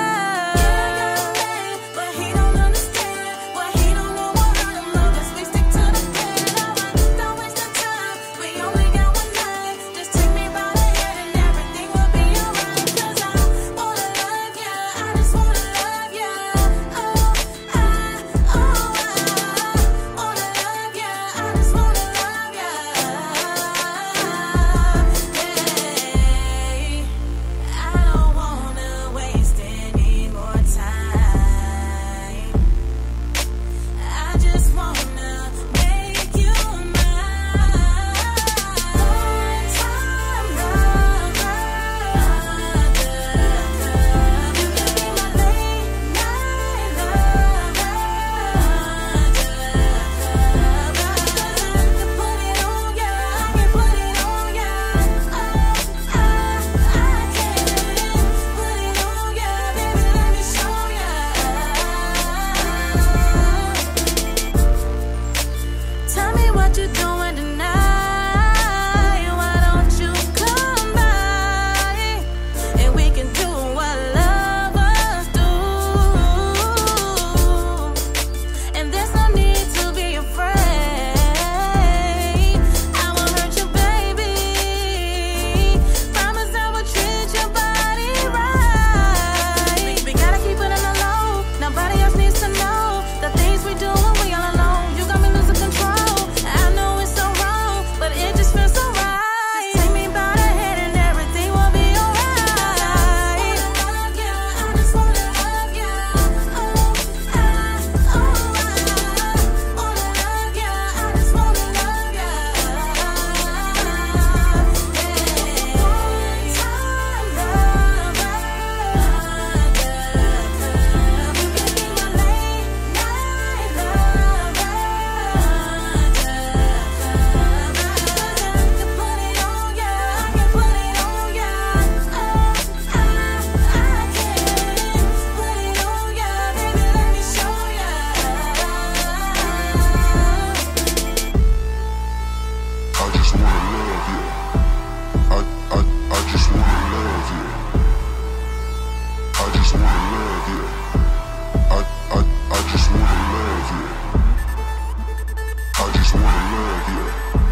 But he don't understand. Well, he don't know what hurt him. Love us, we stick to the plan. Alright, don't waste the time. We only got one night. Just take me by the hand and everything will be alright. 'Cause I wanna love ya. I just wanna love ya. Oh, I wanna love ya. I just wanna love ya. Hey, I don't wanna waste any more time. I just wanna make you mine. One-time lover. You can be my late night lover. I can put it on ya. I can put it on ya. Oh, I can put it on ya. Baby, let me show ya. Tell me what you doing tonight. Why don't you come by and we can do what lovers do? And there's no need to be afraid. I won't hurt you, baby. Promise I will treat your body right. We gotta keep it on the low. Nobody else needs to know the things we do when we all alone. You got me losing control. I know it's so wrong, but it just feels so right. Just take me by the hand and everything will be alright. I just wanna love ya. Oh, I wanna love ya. I just wanna love ya. One-time lover. You can be my late night lover. I can put it on ya. I can put it on ya. Oh, I can put it on ya. Baby, let me show ya. I just wanna love you. I just wanna love you. I just wanna love you. I just wanna love you. I just wanna love you.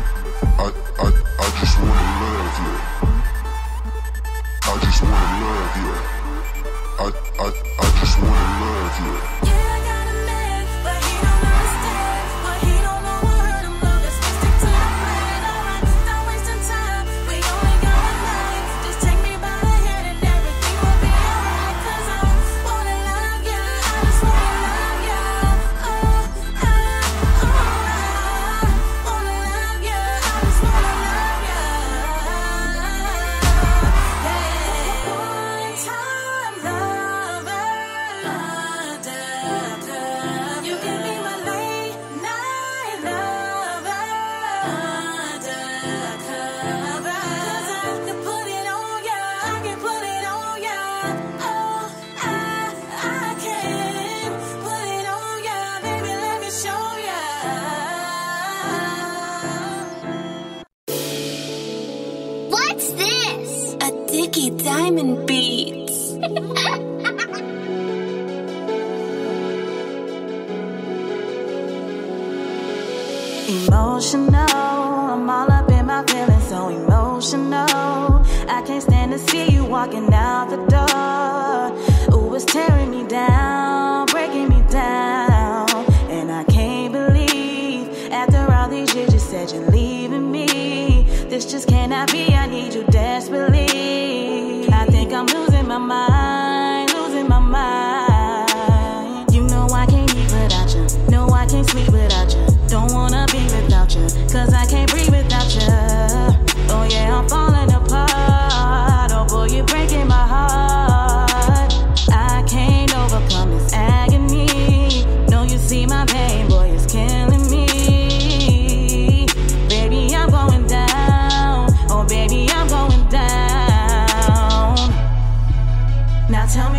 I just wanna love you. I just wanna love you. I just wanna love you. Yeah, I got a man, but he don't understand. Well, he don't know what hurt him. Love us, we stick to the plan. Alright, don't waste your time. We only got one night. Just take me by the hand and everything will be alright. 'Cause I wanna love ya. I just wanna love ya. Oh, I wanna love ya. I just wanna love ya. Hey, one-time lover. You can be my late night lover. Undercover. 'Cause I can put it on ya. I can put it on ya. Oh, I can put it on ya. Baby, let me show ya. What's this? A Dicky Diamond Beats. Emotional, I'm all up in my feelings, so emotional. I can't stand to see you walking out the door. Ooh, it's tearing me down, breaking me down. And I can't believe, after all these years, you said you're leaving me. This just cannot be, I need you desperately. I think I'm losing my mind, losing my mind. You know I can't eat without you, no I can't sleep without you. Don't wanna be without you, 'cause I can't breathe without you. Oh yeah, I'm falling apart. Oh boy, you're breaking my heart. I can't overcome this agony. No, you see my pain, boy, it's killing me.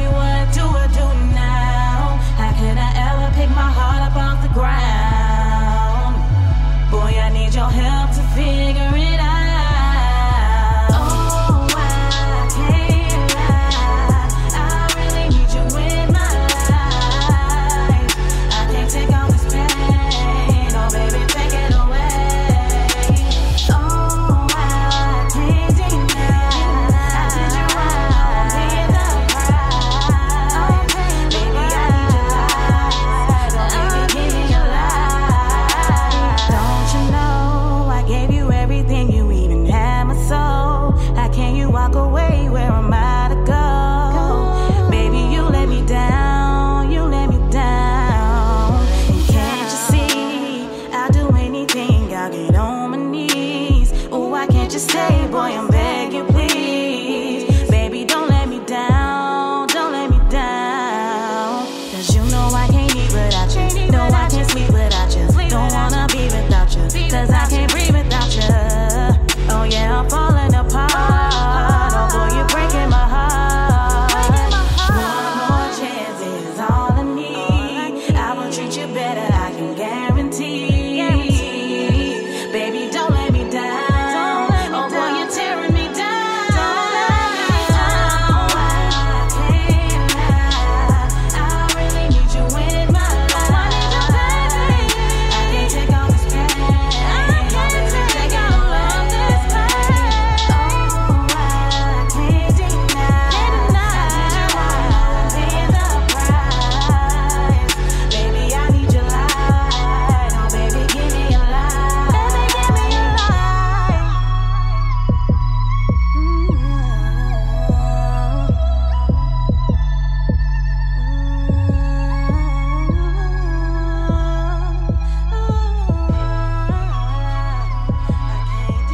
me what do I do now? How could I ever pick my heart up off the ground? Boy, I need your help to figure it out. Oh, I can't lie, I really need you in my life. I can't take all this pain, oh baby, take it away. Oh, I can't deny, I did you wrong, pay the price. Baby, I need your life, oh baby, give me your life. Don't you know I gave you everything, you even had my soul. How can you walk away? Where am I to go? Baby, you let me down, you let me down. And can't you see, I'll do anything, I'll get on my knees. Oh, why can't you stay, boy, I'm begging, please. Baby, don't let me down, don't let me down. Cause you know I can't eat without you, no, I can't sleep without you. Don't wanna be without you, cause I can't breathe without you. Oh yeah, I'm falling apart. Oh boy, you're breaking my heart. One more chance is all I need. I will treat you better, I can guarantee. Baby, don't let me down. Oh boy, you're tearing me down. I can't lie, I really need you in my life. I can't take all this pain. Oh baby, take it away. Oh, I can't deny, I did you wrong, pay the price. Baby, I need your light. Oh baby, give me your light. Baby, give me your light. I can't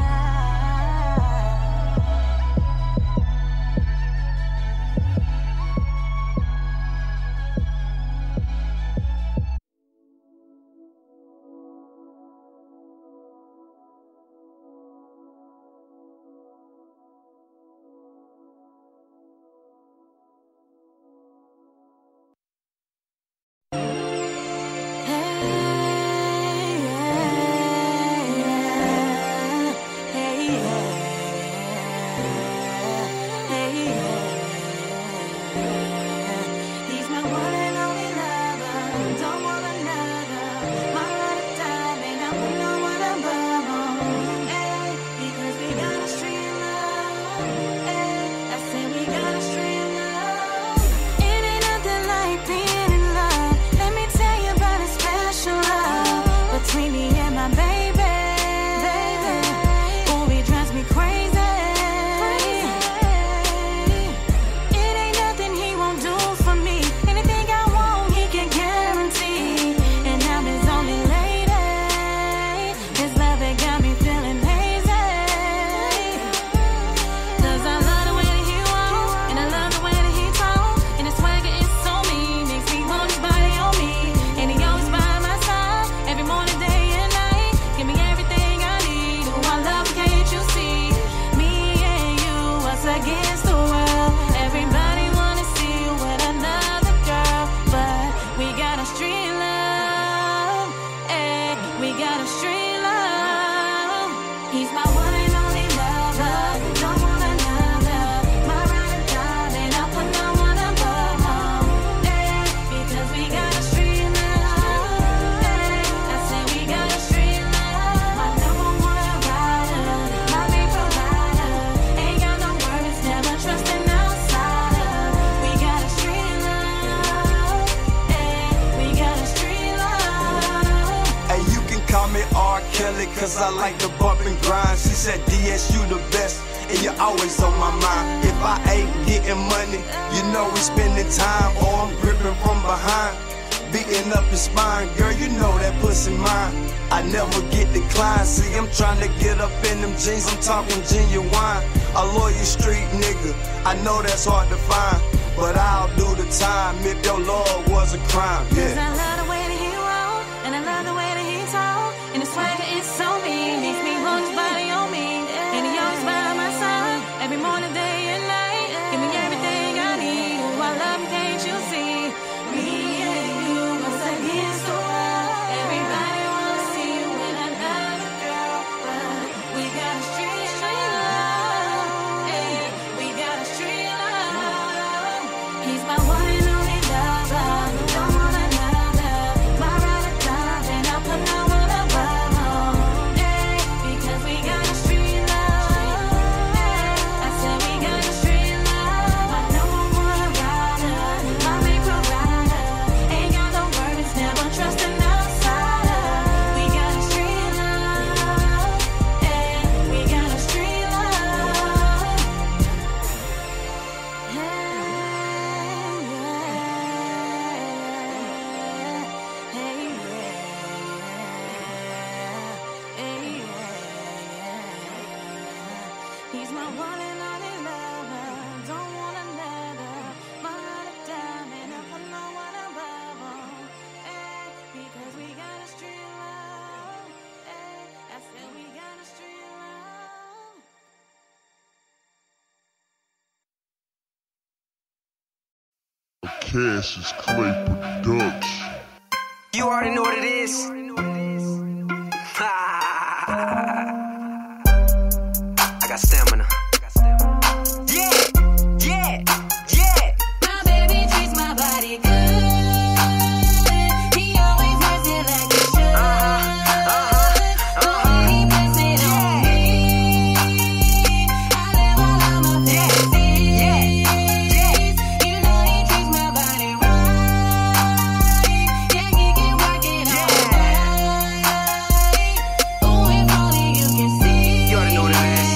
He's my one and only lover, don't want another. My ride or die, ain't I put no one above him. Ay, because we got a street love. Ay, I said we got a street love. It ain't nothing like being in love. Let me tell you about a special love between me and my baby. Ooh, he drives me crazy. It ain't nothing he won't do for me. Anything I want, he can guarantee. And I'm his only lady. His love, it got me feeling hazy. Cause I love the way that he walks, and I love the way that he talks. And his swagger is so mean, makes me want his body on me. And he always by my side, every morning, day and night. Give me everything I need. Who I love, can't you see? Me and you, us against the world. Everybody wanna see you with another girl, but we got a street love. Ay, we got a street love. He's my one and only lover, don't want another. My ride or die, and I put no one above him. Ay, because we got a street love. Ay, I said we got a street love. My number one rider, my main provider. Ain't got no worries, never trust an outsider. We got a street love. Ay, we got a street love. Hey, you can call me R. Kelly, cause I like to bump and grind. She said, DS, you the best, and you're always on my mind. If I ain't getting money, you know we spending time, or I'm gripping from behind. Beating up his spine, girl, you know that pussy mine. I never get declined. See, I'm trying to get up in them jeans, I'm talking genuine. A loyal street nigga, I know that's hard to find, but I'll do the time if your love was a crime. Cause Yeah. I love the way that he walk, and I love the way that he talk. And his swagger is so mean, makes me want his body on me. And he always by my side, every morning, day and night. Give me everything I need. Ooh, I my one and only lover. Don't wanna let her, my heart a diamond. If I know what I'm above, because we got a street love. I said we got a street love. Cassius Clay Production. You already know what it is. I got stamina. Yeah, yeah, yeah. My baby treats my body good. He always does it like he should. The way he puts it on me, I live all of my fantasies. You know he treats my body right. Yeah, he can work it all night. Ooh, if only you can see. You already know what it is.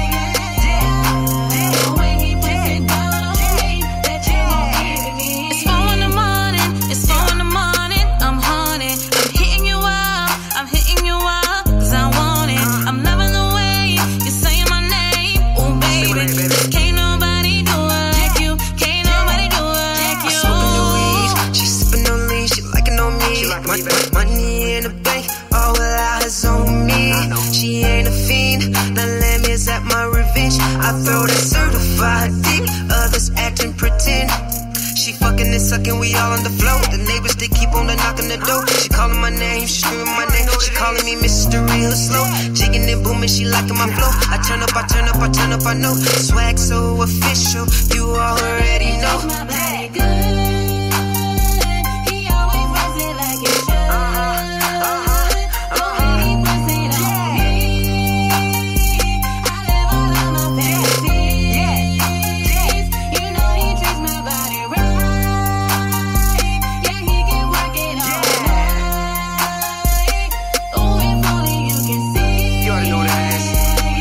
The way he puts it down on me, that you gon' give me. It's 4 in the morning, it's 4 in the morning. I'm haunted, I'm hitting you up, cause I want it. I'm loving the way you're saying my name. Ooh, baby, just can't nobody do it like you. Can't nobody do it like I you. smoking the weed, she sipping on lean, she liking on me. Money in the bank, all without his on me. She ain't a fiend, now let me accept my revenge. I throw that certified dick, others acting pretend. She fucking and sucking, we all on the floor. The neighbors, they keep on the knocking the door. She calling my name, she screaming my name. She calling me Mr. Real Slow. Jigging and booming, she liking my flow. I turn up, I know. Swag so official, you already know. My body good. He always does it like he should. The way he puts it on me, I live all of my fantasies. You know he treats my body right. Yeah, he can work it all night. Ooh, if only you can see. You already know what it is.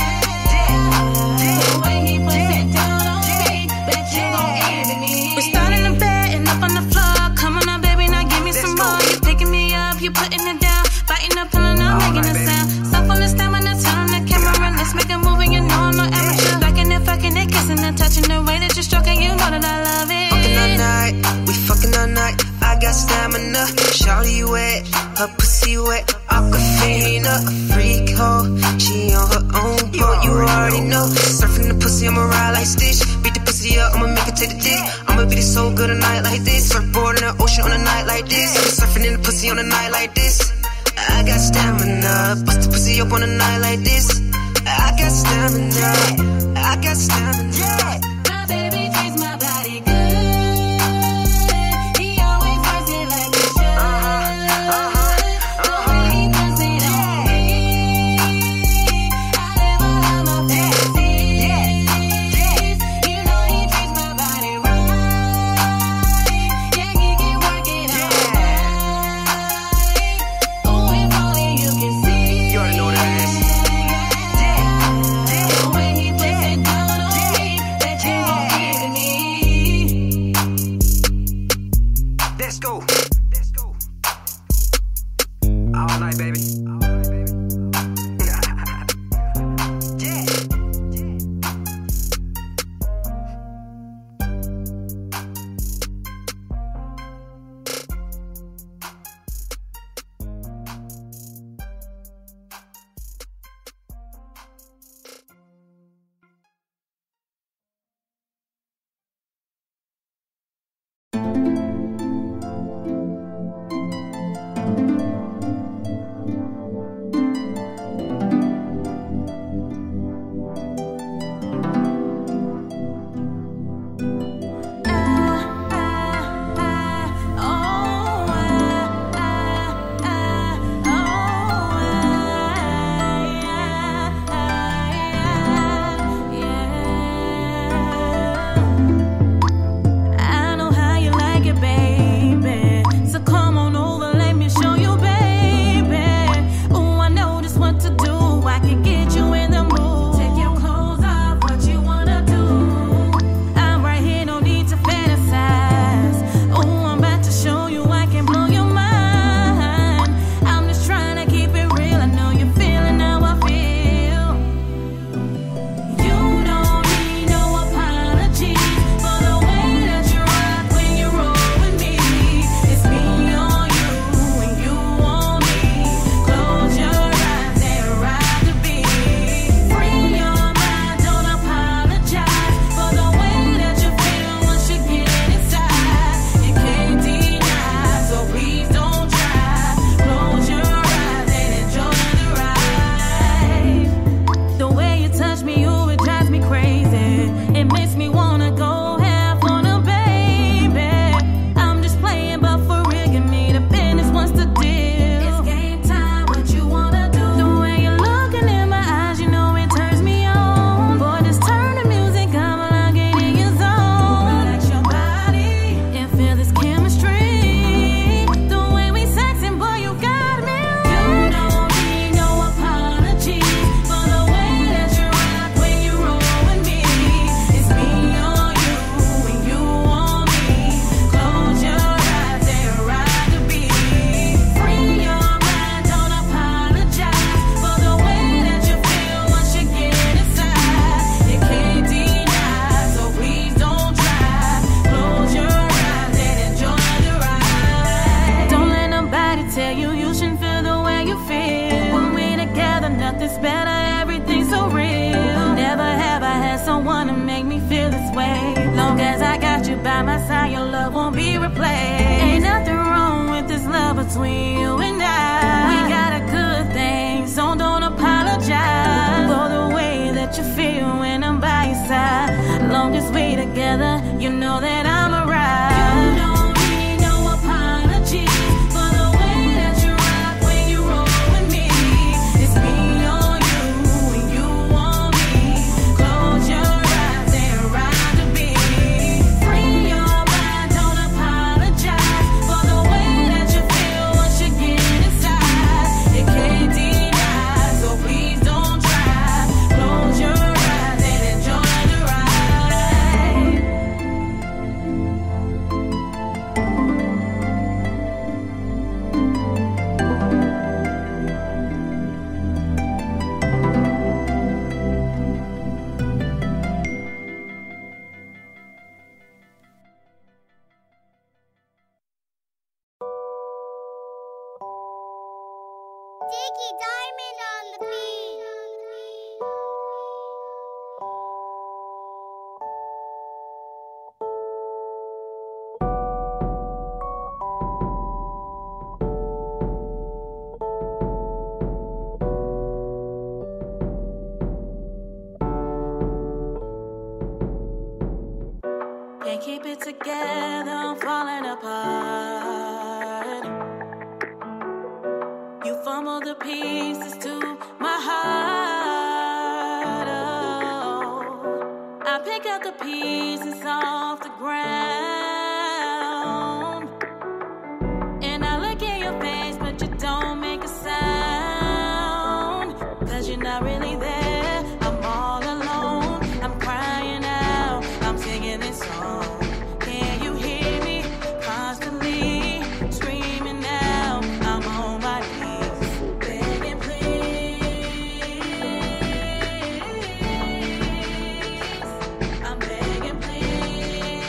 The way he puts it down on me, bet you gon' give me. We start in the bed and up on the floor. Come on now, baby, now give me some more. You picking me up, you putting it down. Biting up, pulling up, making a sound. Stop on the stamina, turn on the camera. Let's make a movie, you know I'm no amateur. Fucking it, kissing and touching the way that you're stroking. You know that I love it. Fucking all night, we fucking all night. I got stamina, shawty wet, her pussy wet. Aquafina, a freak hoe, she on her own boat. You already know, surfing the pussy, I'ma ride like Stitch. Beat the pussy up, I'ma make it take the dick. I'ma beat it so good a night like this. Surfboard in the ocean on a night like this. I'm surfing in the pussy on a night like this. I got stamina, bust the pussy up on a night like this. I got stamina, I got stamina. My baby treats my body good. He always does it like he should. The way he puts it on me, I live all of my fantasies. You know he treats my body right. Yeah, he can work it all night. Ooh, if only you can see. You already know what it is. The way he puts it down on me, that you gon' give me. Let's go. All night, baby. Yeah. play. Ain't nothing wrong with this love between you and I. We got a good thing, so don't apologize for the way that you feel when I'm by your side. Long as we together, you know that I'm alright. You don't need no apology for the way that you rock when you roll with me. It's me on you and you on me. Close your eyes and ride the beat. Free your mind, don't apologize for the way that you feel once you get inside. You can't deny, so please don't try. Close your eyes and enjoy the ride. Dicky Diamond on the beat. Can't keep it together, I'm falling apart. You fumble the pieces to my heart. Oh, I pick up the pieces off the ground, and I look in your face, but you don't make a sound. 'Cause you're not really there. I'm all alone. I'm crying out. I'm singing this song. Can you hear me? Constantly screaming out. I'm on my knees, begging please. I'm begging please.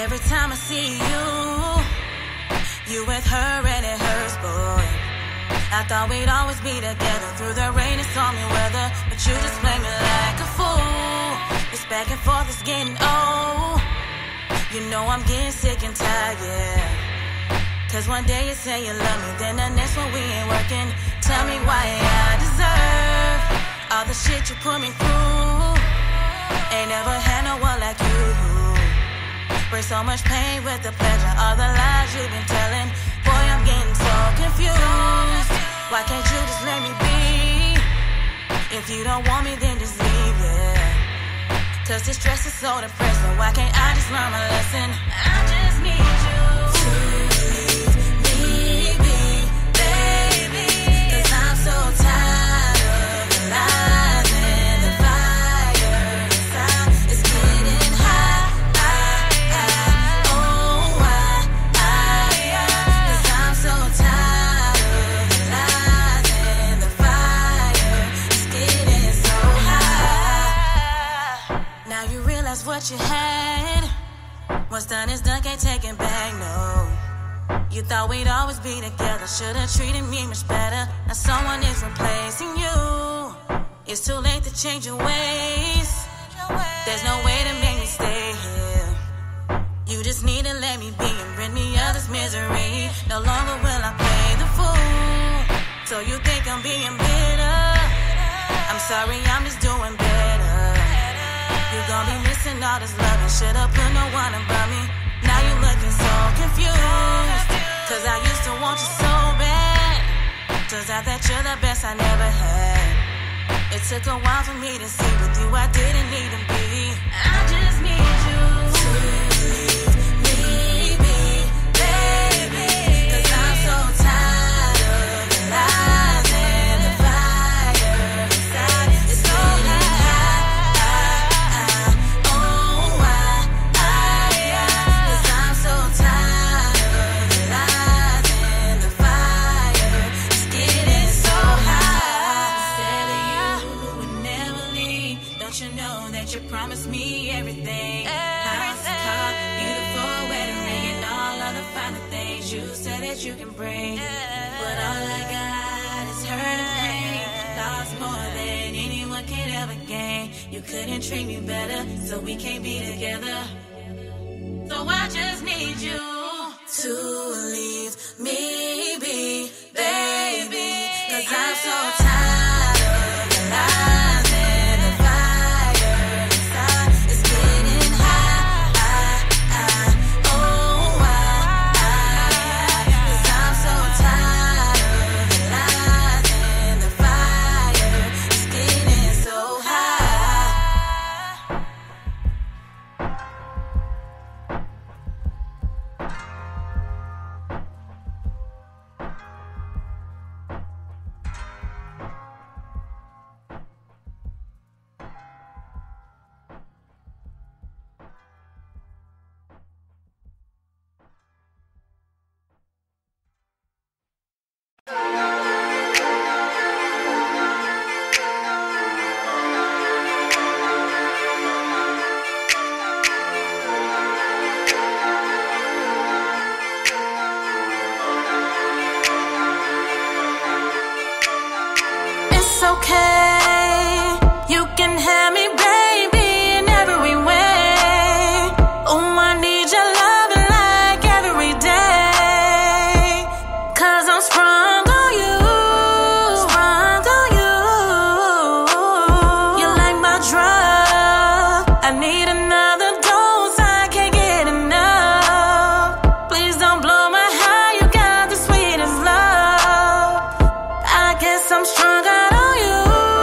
Every time I see you, you with her and it hurts, boy. I thought we'd always be together through the rain and stormy weather, but you just play me like a fool. This back and forth is getting old. You know I'm getting sick and tired, yeah. Cause one day you say you love me, then the next one we ain't working. Tell me why I deserve all the shit you put me through. Ain't never had no one like you. Bring so much pain with the pleasure, all the lies you've been telling. Boy, I'm getting so confused. Why can't you just let me be? If you don't want me, then just leave, yeah. Cause this stress is so depressing. Why can't I just learn my lesson? I just need you to leave me be, baby. Cause I'm so tired of the lies and the fire inside. It's getting hot, oh, cause I'm so tired of the lies and the fire. It's getting so hot. Now you realize what you had. What's done is done, can't take it back, no. You thought we'd always be together, should've treated me much better. Now someone is replacing you. It's too late to change your ways. There's no way to make me stay here. You just need to let me be and rid me of this misery. No longer will I play the fool. So you think I'm being bitter? I'm sorry, I'm just doing better. You gon' be missing all this love and should've put no one above me. Now you looking so confused. Cause I used to want you so bad. Turns out that you're the best I never had. It took a while for me to see with you I didn't need to be. I just need you to leave me be, baby. Cause I'm so tired of the lies and the fire inside. It's so hot, oh, cause I'm so tired of the lies and the fire. It's getting so hot. Said that you would never leave. Don't you know that you promised me everything? House, car, beautiful wedding ring, and all other finer things you said that you can bring. But all I got is hurt and pain. Lost more than anyone can ever gain. You couldn't treat me better, so we can't be together. So I just need you to leave me be, baby. Cause I'm so tired of the lies and the fire inside. It's getting hot, oh, cause I'm so tired of the lies and the fire. It's getting so hot. It's okay, you can have me, baby, in every way. Oh, I need your loving like every day. Cause I'm sprung on you, sprung on you. You're like my drug, I need another dose, I can't get enough. Please don't blow my high, you got the sweetest love. I guess I'm strung out on you.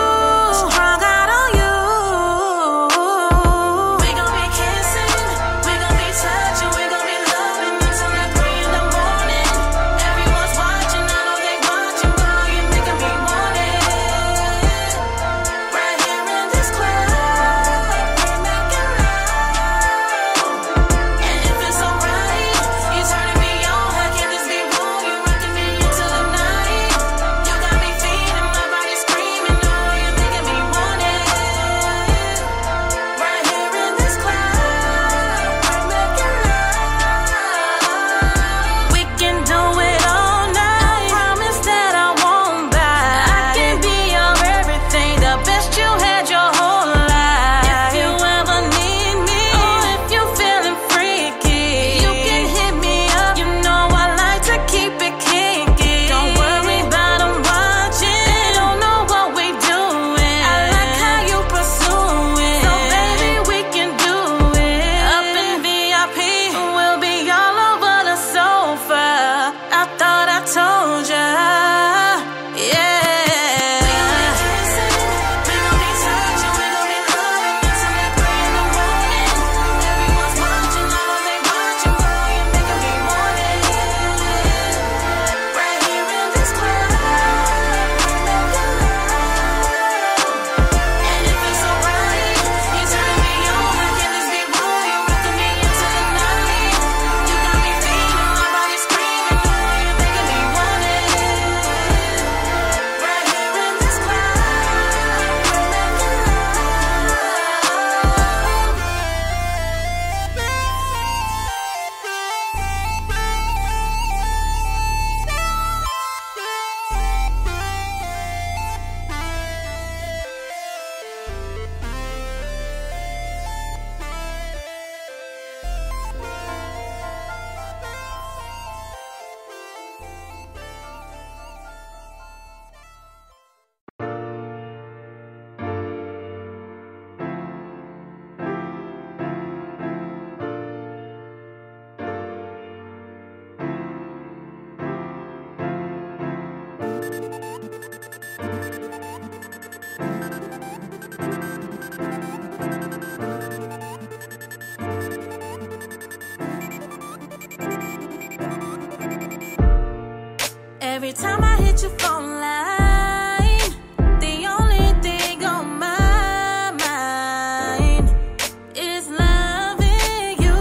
Every time I hit your phone line, the only thing on my mind is loving you,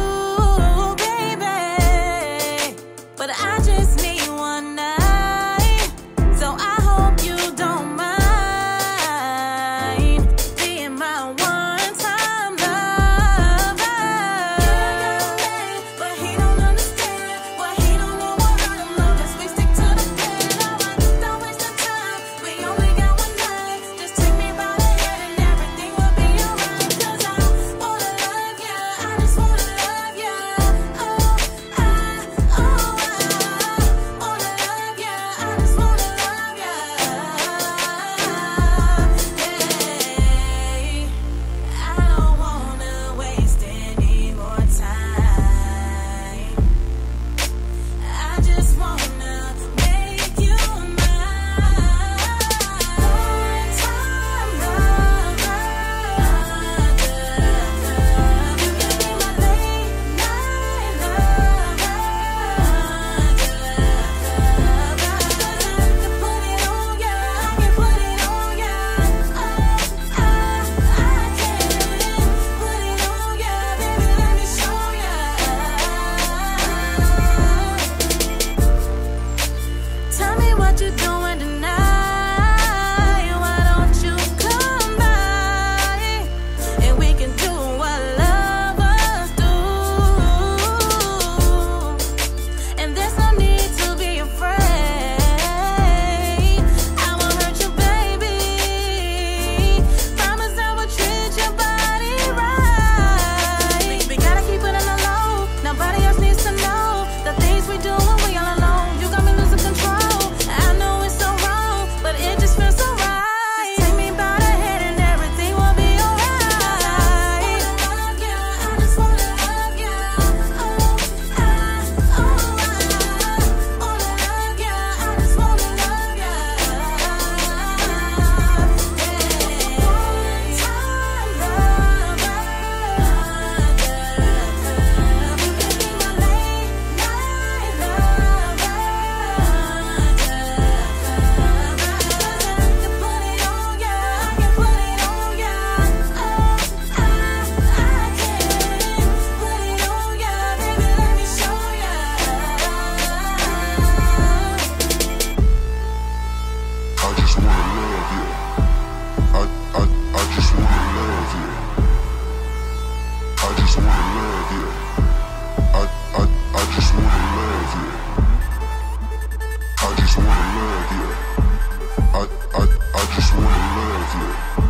baby. But I just need one night, so I hope you don't mind being my one-time lover. But he don't understand. Well, he don't know what I love. Just we stick to the plan. Alright, don't waste the time. We only got one night. Just take me by the head and everything will be alright. 'Cause I wanna love ya. I just wanna love ya. Oh, I wanna love ya. I just wanna love ya. Hey, I don't wanna waste any more time. I just wanna make you mine. One-time lover. You can be my late night lover. I can put it on ya. I can put it on ya. Oh, I can put it on ya. Baby, let me show ya. Tell me what you doing tonight. Why don't you come by and we can do what lovers do? And there's no need to be afraid. I won't hurt you, baby. Promise I will treat your body right. We gotta keep it on the low. Nobody else needs to know the things we do when we all alone. You got me losing control. I know it's so wrong, but it just feels so right. Just take me by the head and everything will be alright. I just wanna love ya. Oh, I wanna love ya. I just wanna love ya. One-time lover. You can be my late night lover. I can put it on ya. I can put it on ya. Oh, I can put it on ya. Baby, let me show ya. I just wanna love you. I just wanna love you. I just wanna love you. I just wanna love you. I just wanna love you. I just wanna love you.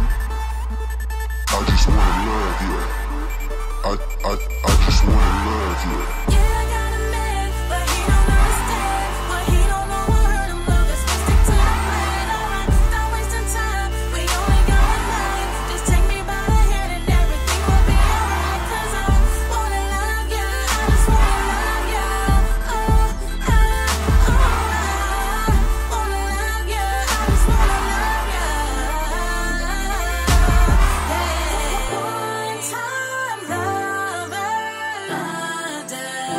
I just wanna love you. I just wanna love you. Yeah, I got a man, but he don't understand. Well, he don't know what hurt him, love. Let's stick to the plan. Alright, not wasting time. We only got one night. Just take me by the hand and everything will be alright. 'Cause I wanna love ya. I just wanna love ya. Oh, I wanna love ya. I just wanna love ya. Hey, one-time lover.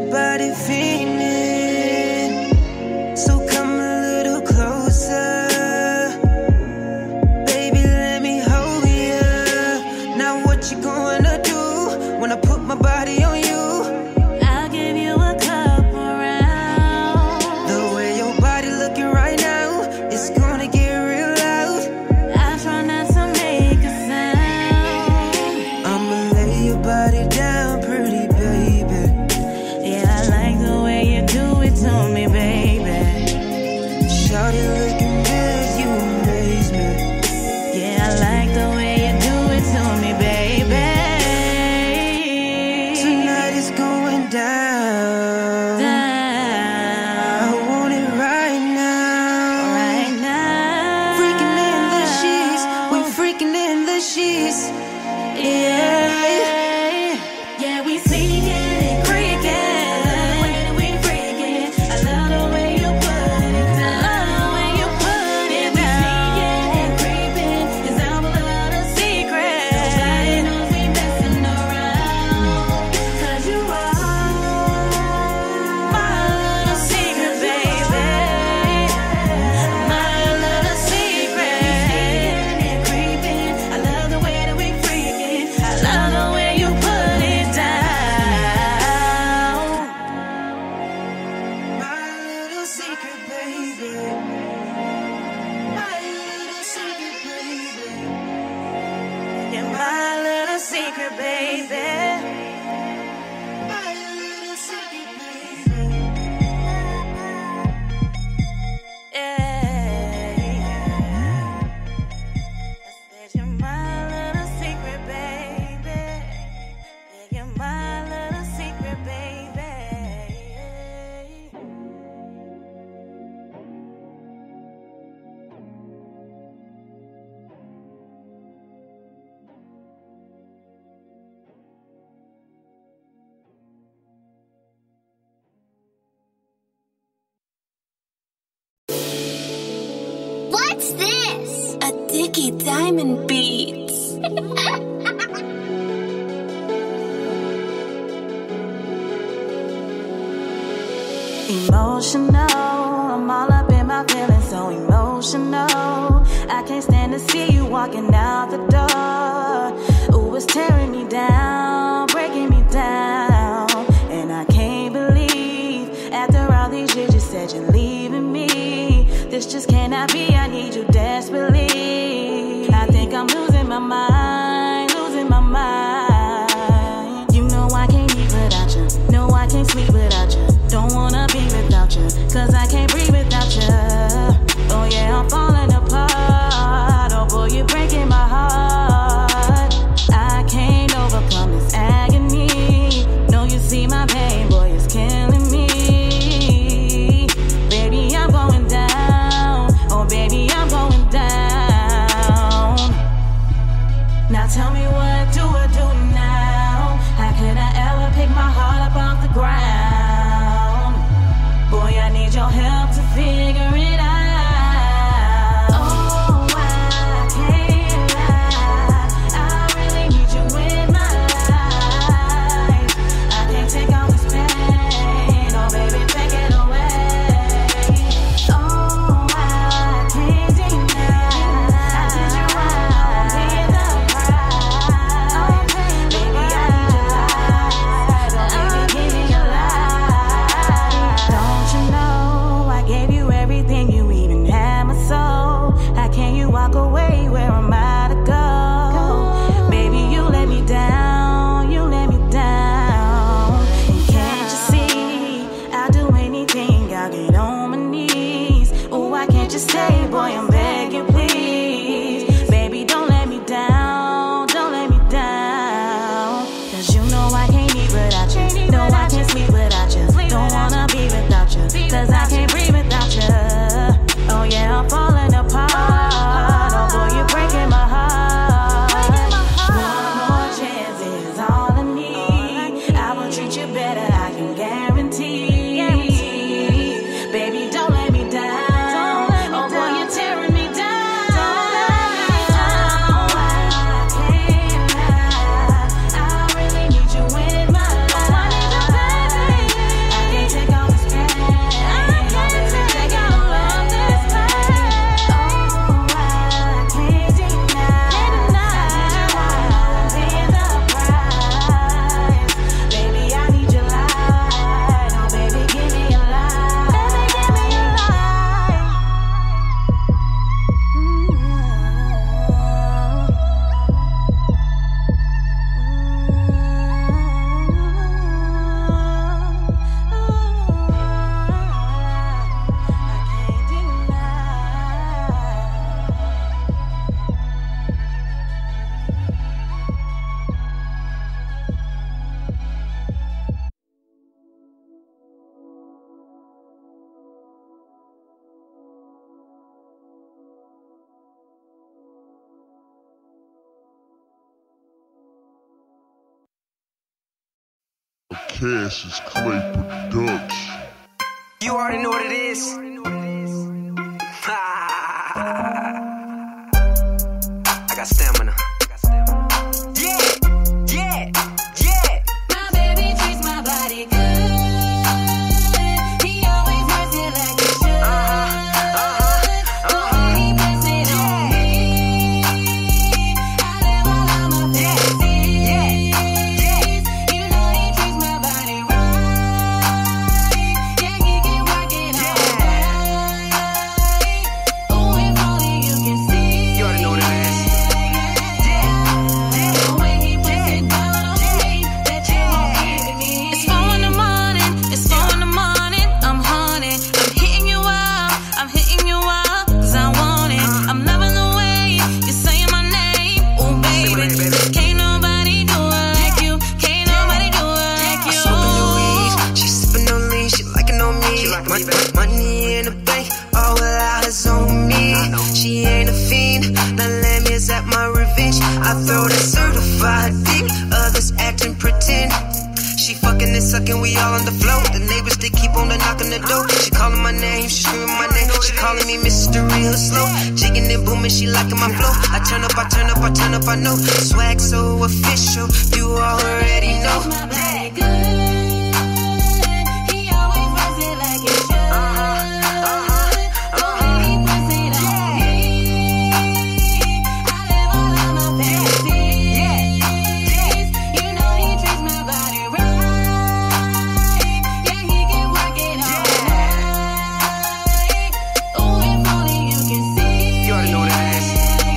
your body feeling. So come a little closer. Baby, let me hold you. Now what you gonna do when I put my body on you? I'll give you a couple rounds. The way your body looking right now, it's gonna get real loud. I try not to make a sound. I'ma lay your body down, pretty baby. Yeah, I like the way you do it to me, baby. Shawty looking good, you amaze me. Yeah, I like the way you do it to me, baby. Tonight is going down. I want it right now. Right now. Freaking in the sheets, we freaking in the sheets. Yeah. Yeah, we singing and creaking. I love the way that we freaking. I love the way you put it down. I love the way you put it down. We singing and creeping. It's our little secret. Nobody knows we messing around. 'Cause you are my little secret, baby. My little secret. We singing and creeping. I love the way that we freaking. I love the way you put it down. My little secret, baby. My little secret, baby. You're my little secret, baby. My little secret, baby. Yeah. I said you're my little secret, baby. Yeah, you're my little secret, baby. What's this? A Dicky Diamond Beats. Emotional, I'm all up in my feelings, so emotional. I can't stand to see you walking out the door. Ooh, it's tearing me down, breaking me down. And I can't believe, after all these years, you said you're leaving me. This just cannot be, I need you desperately. I think I'm losing my mind, losing my mind. You know I can't eat without you, no I can't sleep without you. Don't wanna be without you, 'cause I can't breathe without you. Oh yeah, I'm falling apart. Oh boy, you're breaking my heart. I can't overcome this agony. No, you see my pain, boy, it's killing me. Baby, I'm going down. Oh baby, I'm going down. Cassius Clay Production. You already know what it is. I got stamina. Yeah. My baby treats my body good. He always works it like he should. The way he puts it on me, I live all of my fantasies. You know he treats my body right. Yeah, he can work it all night. Oh, if only you can see. You already know what it is. The way he puts it down on me, that you won't give me. It's 4 in the morning, it's 4 in the morning. I'm haunted, I'm hitting you up, 'cause I want it. I'm loving the way you're saying my name. Oh baby, can't nobody do it like you. Can't nobody do it like I you. smoking the weed, she sipping on lean, she liking on me. Money in the bank, all without is on me. She ain't a fiend, now let me accept my revenge. I throw that certified dick, others acting pretend. She fucking and sucking, we all on the floor. The neighbors, they keep on knocking the door. She calling my name, she screaming my name. She calling me Mr. Real Slow. Jigging and booming, she liking my flow. I turn up, I know. Swag so official, you already know. My body good. He always works it like he should. The way he puts it on me, I live all of my fantasies. You know he treats my body right. Yeah, he can work it all night. Oh, if only you can see. You already know what it is.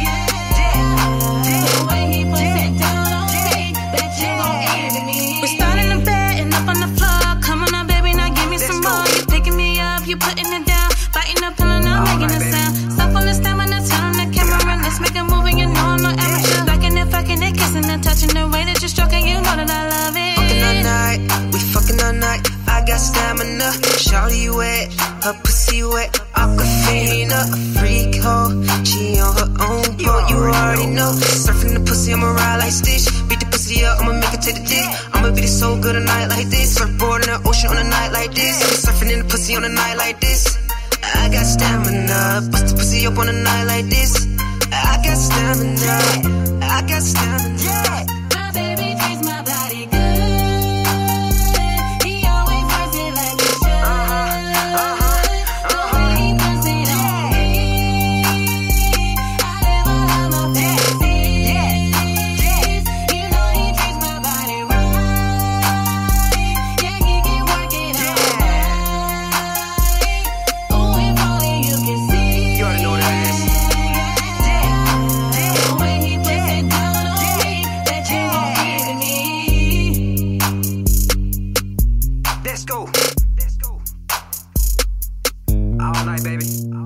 The way he puts it down on me, bet you won't give me. We're starting in bed and up on the floor. Come on now, baby, now give me some more. You picking me up, you putting it down, biting up, pulling up, making a sound. Stop on the stamina, turn on the camera, let's make a move, and you know I'm no amateur. Backing it, fucking it, kissing and touching the way that you're stroking, you know that I love it. Fucking all night, we fucking all night. I got stamina, shawty wet, her pussy wet. Aquafina, a freak hoe, she on her own boat. You already know, surfing the pussy, I'ma ride like Stitch. Beat the pussy up, I'ma make it take the dick. I'ma be so good a night like this. Surfboard in the ocean on a night like this. I be surfing in the pussy on a night like this. I got stamina, bust the pussy up on a night like this. I got stamina, I got stamina. My baby treats my body good. He always works it like he should. The way he puts it on me, I live all of my fantasies. You know he treats my body right. Yeah, he can work it all night. Oh, if only you can see. You already know what it is. The way he puts it down on me, that you won't give me. Let's go. All night, baby.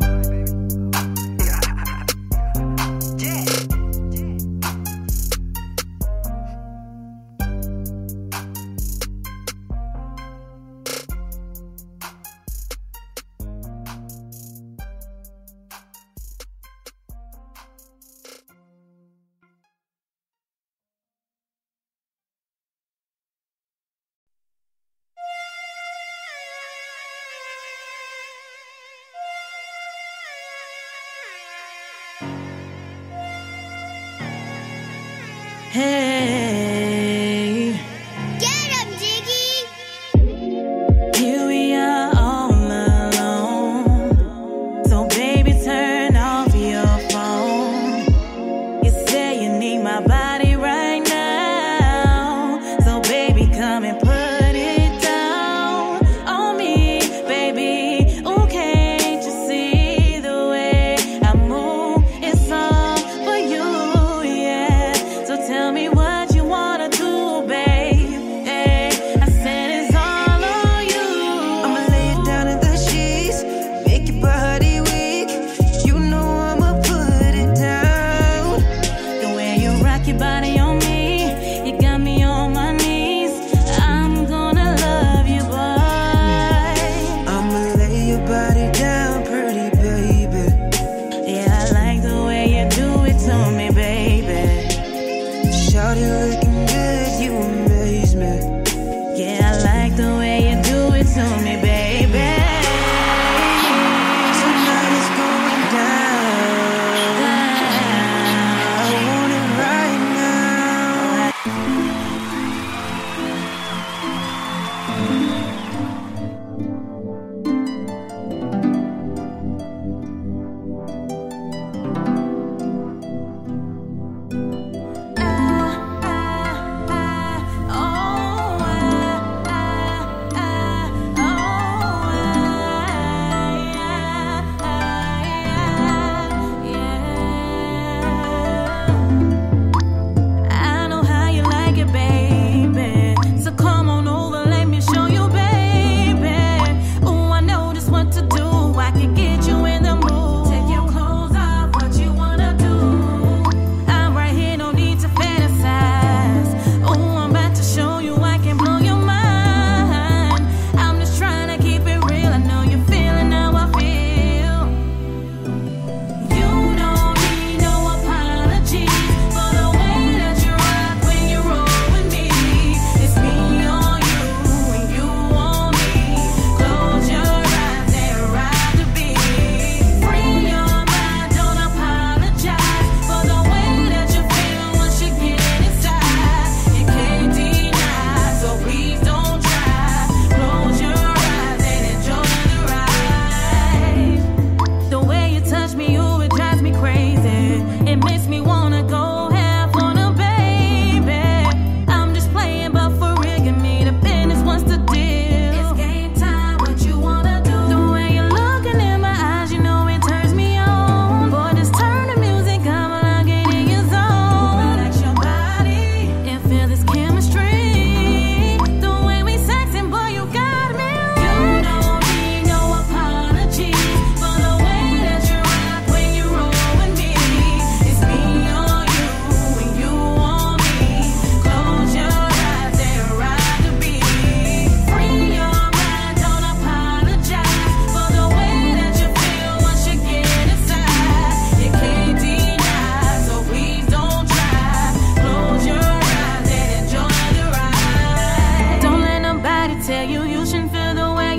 Hey, Get him, Jiggy! here we are all alone. So baby, turn off your phone. You say you need my body right now. So baby, come and put it down on me, baby. Ooh, can't you see the way I move? It's all for you, yeah. So tell me what you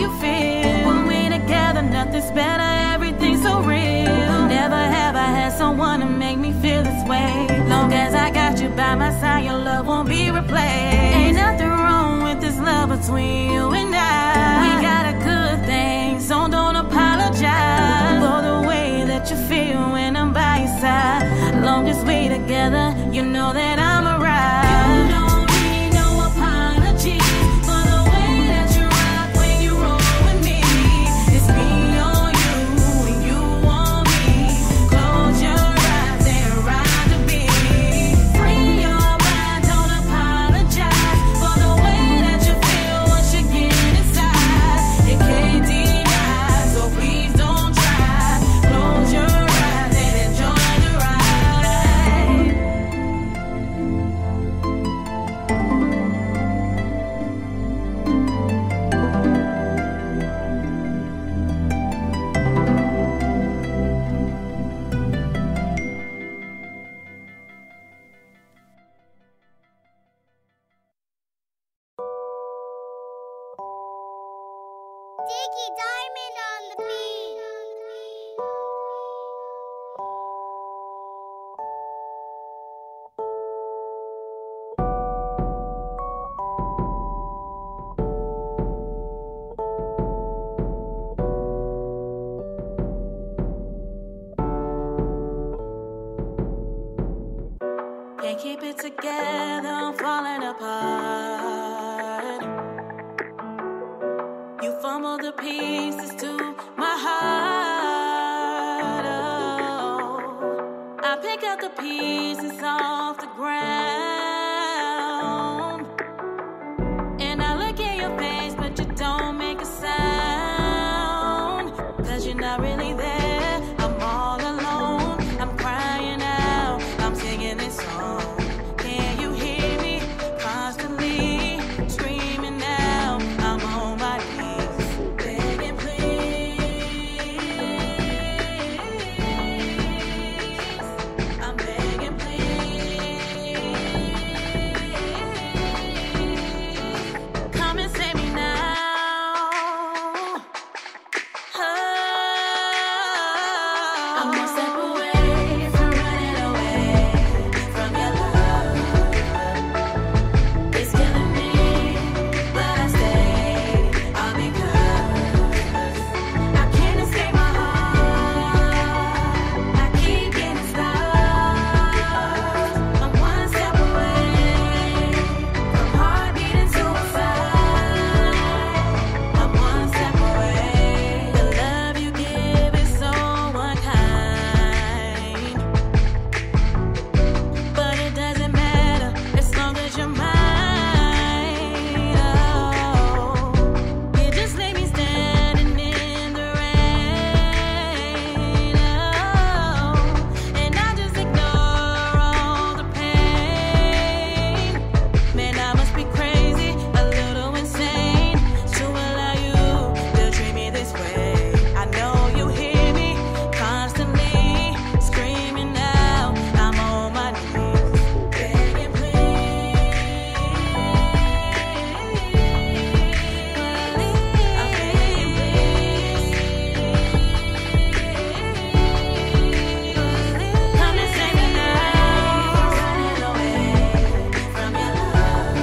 you feel. When we together, nothing's better, everything's so real. Never have I had someone to make me feel this way. Long as I got you by my side, your love won't be replaced. Ain't nothing wrong with this love between you and I. We got a good thing, so don't apologize for the way that you feel when I'm by your side. Long as we together, you know that I'm alright. You don't need no apology for the way that you rock when you roll with me. It's me on you and you on me. Close your eyes and ride the beat. Free your mind, don't apologize for the way that you feel once you get inside. It can't deny, so please don't try. Close your eyes and enjoy the ride. Diggy Diamond on the beat. Can't keep it together, I'm falling apart. You fumble the pieces to my heart. Oh, I pick up the pieces off the ground, and I look in your face, but you don't make a sound. 'Cause you're not really there, I'm all alone. I'm crying out, I'm singing this song. Can you hear me constantly screaming out? I'm on my knees, begging please. I'm begging please. Come and save me now. I'm one step away from running away from your love. It's killing me, but I stay all because I can't escape my heart. I keep getting stuck. I'm one step away from heart beating suicide. I'm one step away. The love you give is so unkind, but it doesn't matter as long as you're mine. Oh, you just leave me standing in the rain. Oh, and I just ignore all the pain. Man, I must be crazy, a little insane, to allow you to treat me this way. I know you hear me constantly screaming out. I'm on my knees, begging please. I'm begging please. Come and save me now. Running away from your love.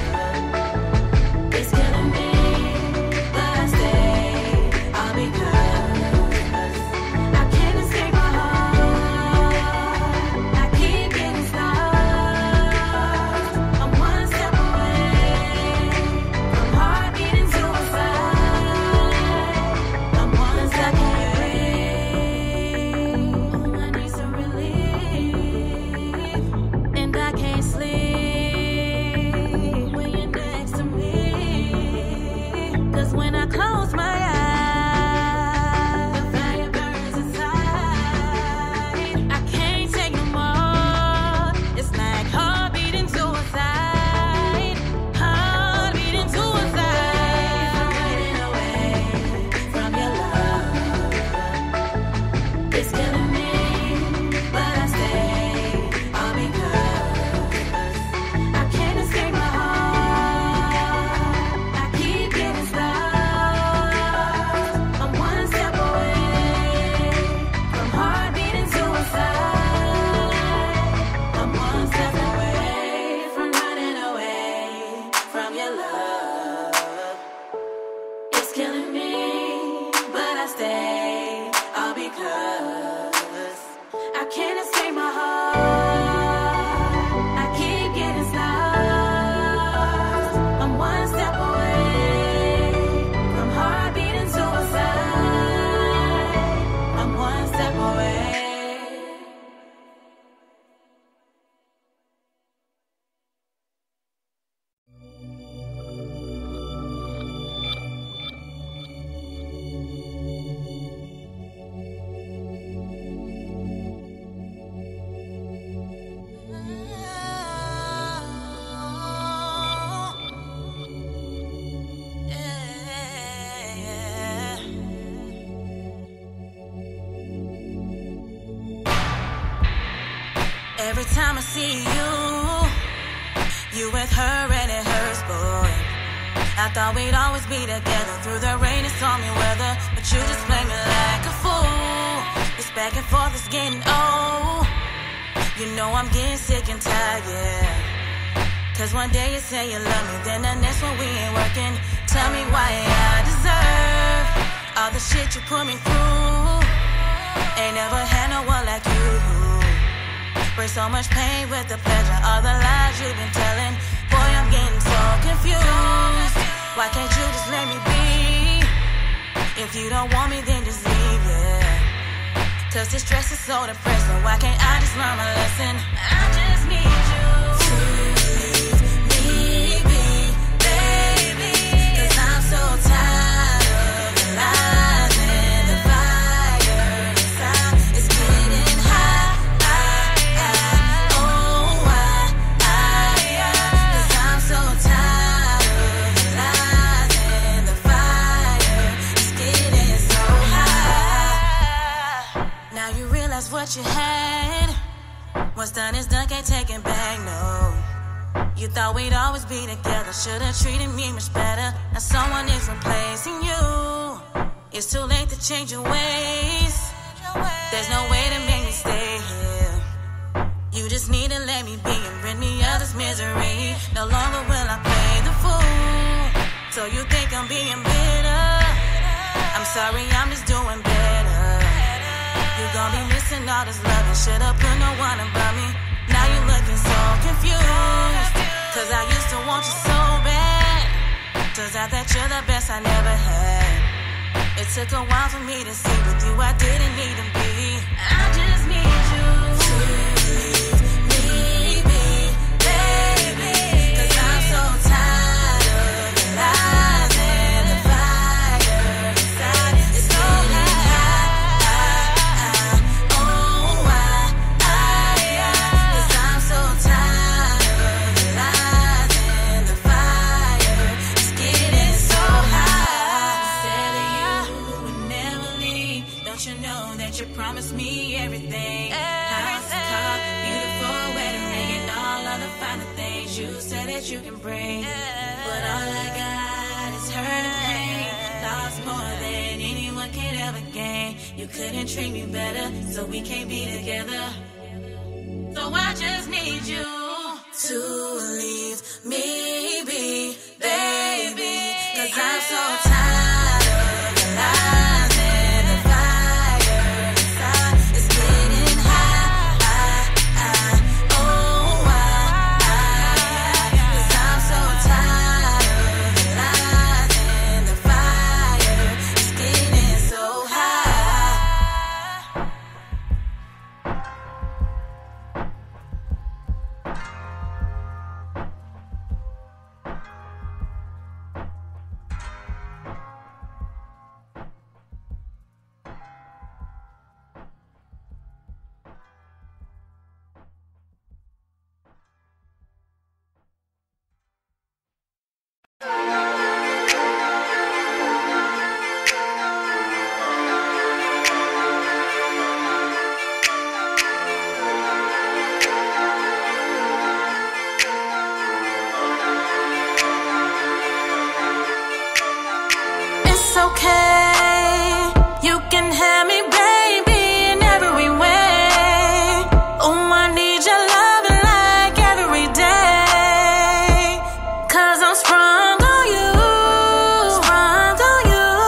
It's killing me, but I stay all because I can't escape my heart. I keep getting stuck. I'm one step away from heart beating suicide. I'm one step away. Oh, I need some relief, and I can't sleep when you're next to me. 'Cause when I close my eyes, the fire burns inside. I can't take no more. It's like heart beating suicide. Heart beating suicide. I'm running away from your love. It's killing me, but I stay all because I can't escape my heart. I keep getting stuck. killing me, but I stay, all because I can't escape my heart. I keep getting stars. I'm one step away from heart beating suicide. I'm one step away. Every time I see you with her and it hurts, boy. I thought we'd always be together through the rain and stormy weather, but you just play me like a fool. This back and forth is getting old. You know I'm getting sick and tired, yeah. Cause one day you say you love me, then the next one we ain't working. Tell me why I deserve all the shit you put me through. Ain't never had no one like you. Bring so much pain with the pleasure, all the lies you've been telling. Boy, I'm getting so confused. Why can't you just let me be? If you don't want me, then just leave, yeah. Cause this stress is so depressing. Why can't I just learn my lesson? I just need you to leave me be, baby. Cause I'm so tired of the lies and the fire inside. It's getting hot. What you had, what's done is done, can't take it back, no. You thought we'd always be together, should've treated me much better. Now someone is replacing you. It's too late to change your ways. There's no way to make me stay here. You just need to let me be and rid me of this misery. No longer will I play the fool. So you think I'm being bitter? I'm sorry, I'm just doing better. You gon' be missing all this love and should've put no one above me. Now you're looking so confused. Cause I used to want you so bad. Turns out that you're the best I never had. It took a while for me to see with you I didn't need to be. I just need you to leave me be, baby. Cause I'm so tired of the lies and the fire inside. It's so hot. You promised me everything. House, car, beautiful wedding ring, and all other finer things you said that you can bring. But all I got is hurt and pain. Lost more than anyone can ever gain. You couldn't treat me better, so we can't be together. So I just need you to leave me be, baby. Cause I'm so tired of the lies and the fire inside. It's getting hot. Oh, cause I'm so tired of the lies and the fire. It's getting so hot. It's okay, you can have me, baby, in every way. Oh, I need your loving like every day. Cause I'm sprung on you, sprung on you.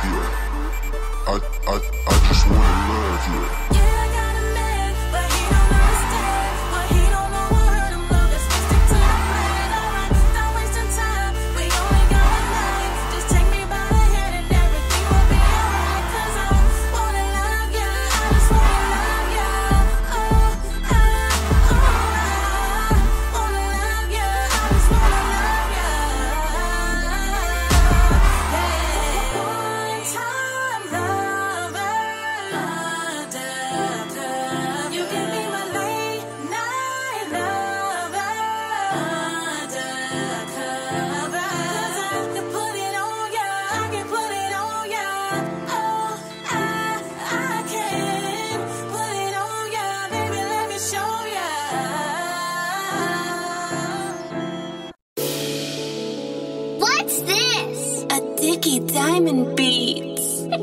you. I just wanna love you. Yeah, I got a man, but he don't understand. But he don't know what hurt him, love. Let's just stick to the plan. Alright, not wasting time. We only got one night. Just take me by the hand and everything will be alright. 'Cause I wanna love you. I just wanna love you. Oh, I wanna love you. I just wanna love you. Yeah. One time lover, undercover. You can be my late night lover, undercover. 'Cause I can put it on ya. I can put it on ya. Oh, I can put it on ya. Baby, let me show ya. What's this? A Dicky Diamond Beats.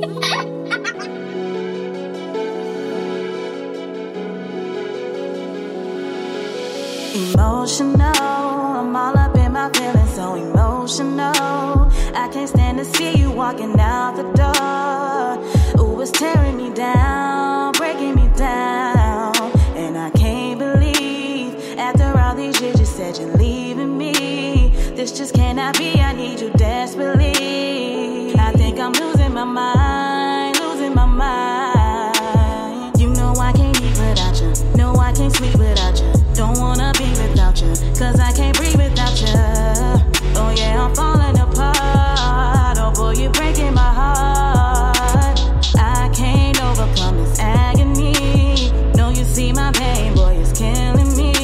Emotional, I'm all up in my feelings, so emotional. I can't stand to see you walking out the door. Ooh, it's tearing me down, breaking me down. And I can't believe, after all these years, you said you're leaving me. This just cannot be, I need you desperately. I think I'm losing my mind, losing my mind. You know I can't eat without you, no I can't sleep without you. Don't wanna be without you, 'cause I can't breathe without you. Oh yeah, I'm falling apart. Oh boy, you're breaking my heart. I can't overcome this agony. No, you see my pain, boy, it's killing me.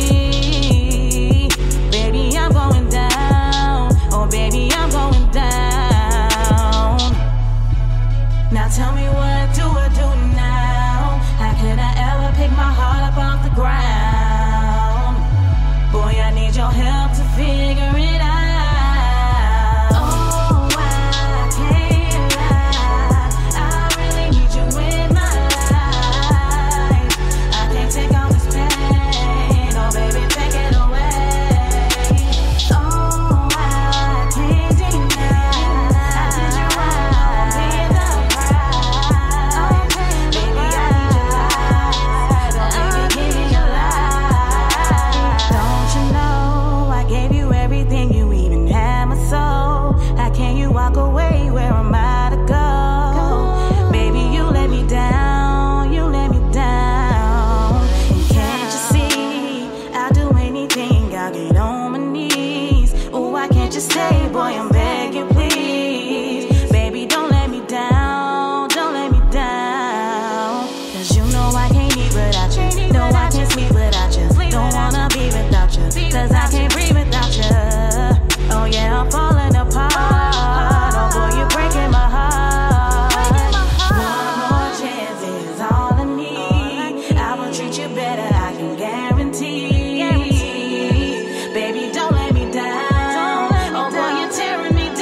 Baby, I'm going down. Oh baby, I'm going down. Now tell me, what do I do now? How can I ever pick my heart up off the ground? Boy, I need your help to figure it out. Oh, I can't lie. I really need you in my life. I can't take all this pain. Oh, baby, take it away. Oh, I can't deny. I did you wrong, be the prize. Baby, I need your light. Oh, baby, give me your light. Don't you know I gave you everything, you even had my soul. How can you walk away? Where am I to go? Baby, you let me down, you let me down. And can't you see, I'll do anything, I'll get on my knees. Oh, why can't you stay, boy, I'm begging, please. Baby, don't let me down, don't let me down. 'Cause you know I can't eat without you, no I can't sleep without you. Don't wanna be without you, 'cause I can't breathe without you. Oh yeah, I'm falling apart. Oh boy, you're breaking my heart. One more chance is all I need. I will treat you better, I can guarantee. Baby, don't let me down. Oh boy, you're tearing me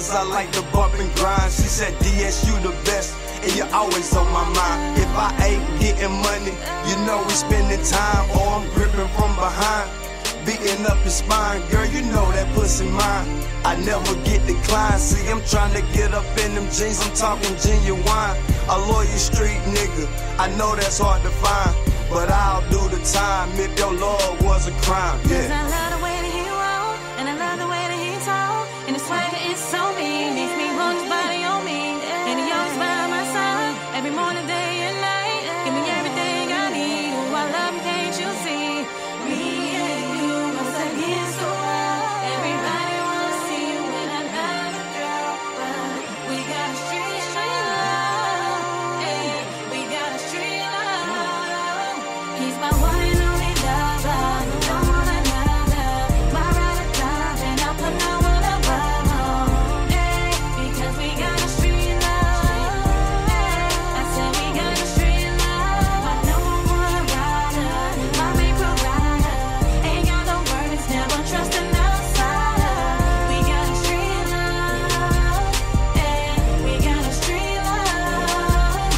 cause I like to bump and grind. She said, DS, you the best, and you're always on my mind. If I ain't getting money, you know we spending time, or I'm gripping from behind, beating up his spine. Girl, you know that pussy mine. I never get declined. See, I'm trying to get up in them jeans, I'm talking genuine. A loyal street nigga, I know that's hard to find, but I'll do the time if your love was a crime. Yeah. Cause I love the way that he walk, and I love the way that he talk, and his swagger is so mean, makes me want his body on me, and he always by my side, every morning, day and night, give me everything I need. Oh, I love him, can't you see? Me and you was against the world. Everybody wanna see you when another girl, but we got a street love. Hey, we got a street love. He's my one and only lover. Don't want another. My ride or die, and I'll put no one above him. Hey, because we got a street love. Hey, I said we got a street love. My number one rider, my main provider. Ain't got no burdens, never trust an outsider. We got a street love. Hey, we got a street love.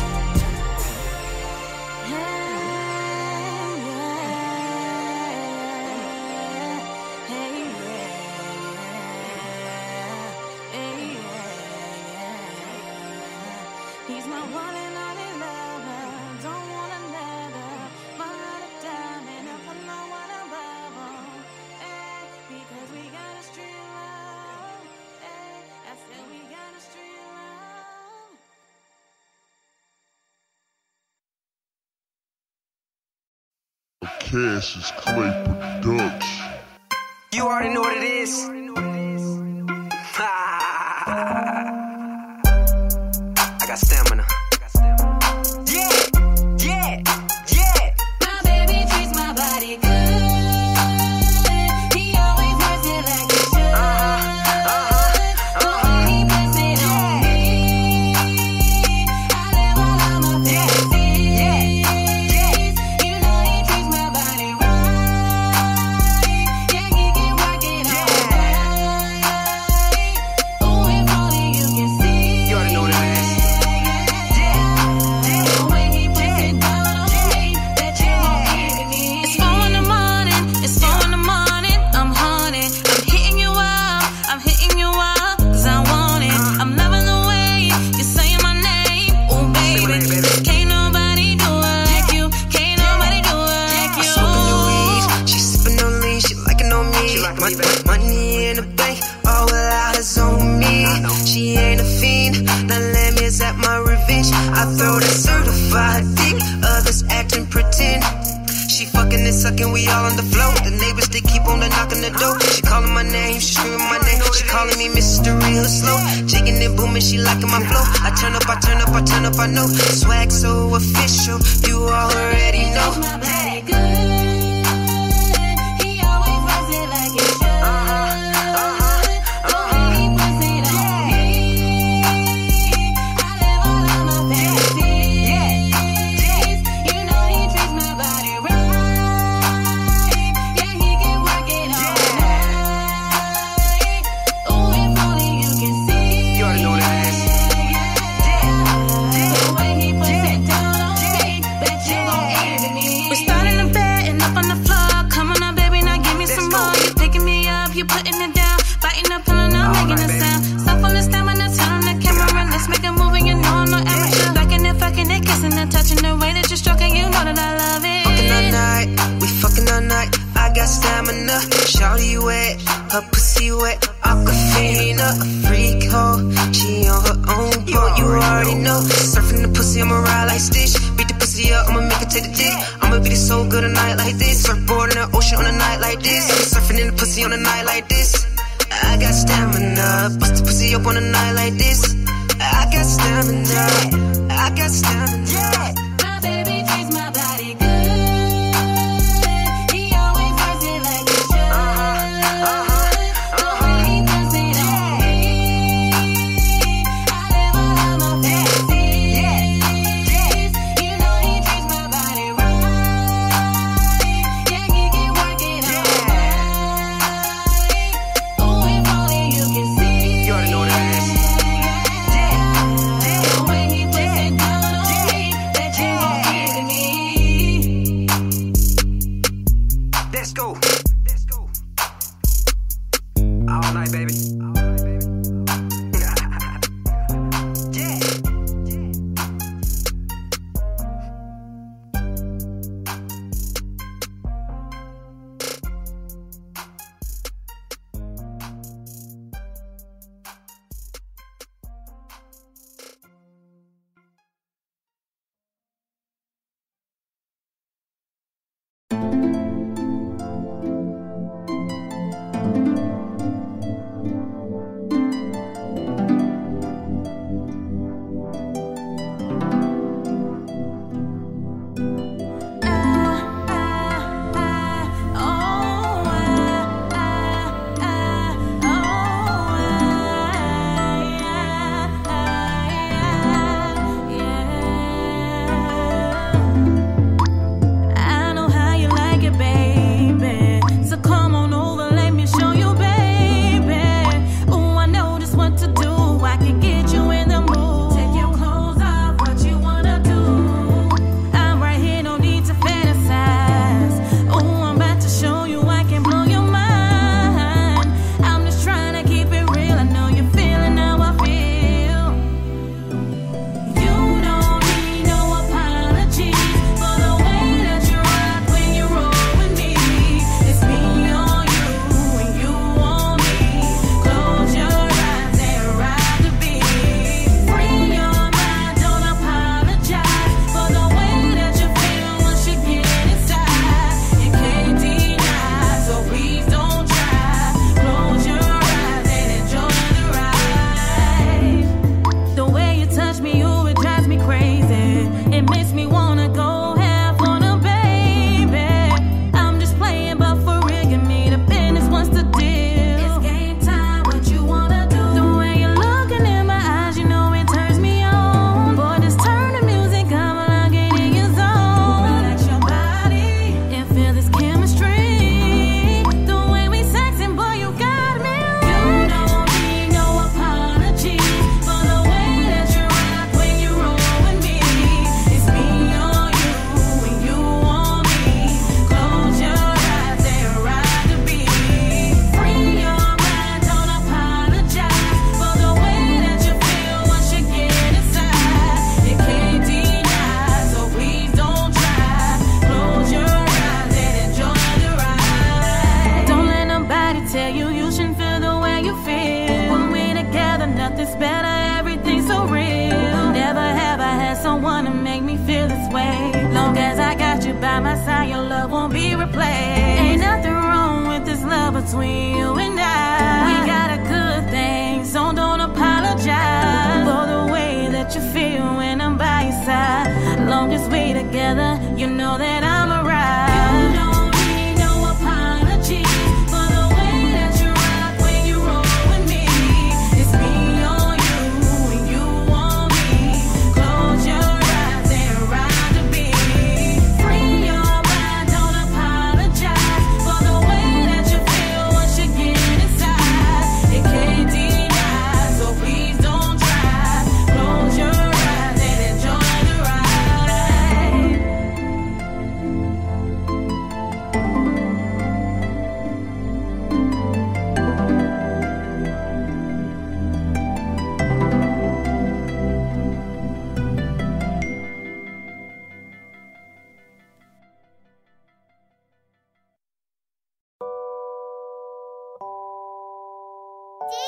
He's my one and only lover. Don't want another. My heart a diamond, I put no one above him. Hey, because we got a street love. Hey, I said we got a street love. Cassius Clay Production. You already know what it is. I got stamina. Yeah, yeah, yeah. My baby treats my body good. He always works it like he should. The way he puts it on me, I live all of my fantasies. You know he treats my body right. Yeah, he can work it all right. Ooh, if only you can see. You already know what it is. The way he puts it down on me, that you won't give me. It's 4 in the morning, it's 4 in the morning. I'm haunted, I'm hitting you up, cause I want it. I'm loving the way you're saying my name. Oh baby, can't nobody do it like you. Can't nobody do it like I you. smoking the weed, she sipping on lean, she liking on me. Money in the bank, all without is on me. She ain't a fiend, now let me accept my revenge. I throw that certified dick, others acting pretend. She fucking and sucking, we all on the floor. The neighbors, they keep on knocking the door. She calling my name, she screaming my name. She calling me Mr. Real Slow. Jigging and booming, she liking my flow. I turn up, I know. Swag so official, you already know. My body good. He always works it like he should. The way he puts it on me, I live all of my fantasies. You know he treats my body right. Yeah, he can work it all right. Ooh, if only you can see. You already know what it is. The way he puts it down on me, bet you won't give me. We start in the bed and up on the floor. Come on now, baby, now give me some more. You picking me up, you putting it down, biting up, pulling up, making a sound. Stop on the stamina, turn on the camera, let's make a movie. You know I'm no amateur. Fucking it, kissing and touching the way that you're stroking. You know that I love it. Fucking all night, we fucking all night. I got stamina, shawty wet, her pussy wet, Aquafina, a freak hoe. She on her own boat, you already know. Surfing the pussy, I'ma ride like Stitch. Beat the pussy up, I'ma make it take the dick. I'ma beat it so good a night like this. Surfboard in the ocean on a night like this. I'm surfing in the pussy on a night like this. I got stamina, bust the pussy up on a night like this. I got stamina, I got stamina. My baby treats my body good. He always works it like he should. The way he puts it on me, I live all of my fantasies. You know he treats my body right. Yeah, he can work it all right. Ooh, if only you can see. You already know what it is.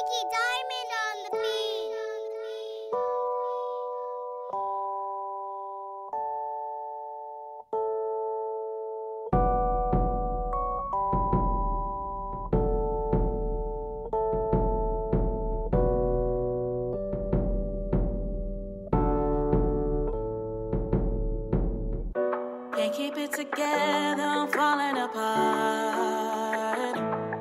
Dicky Diamond on the beat. Can't keep it together, I'm falling apart.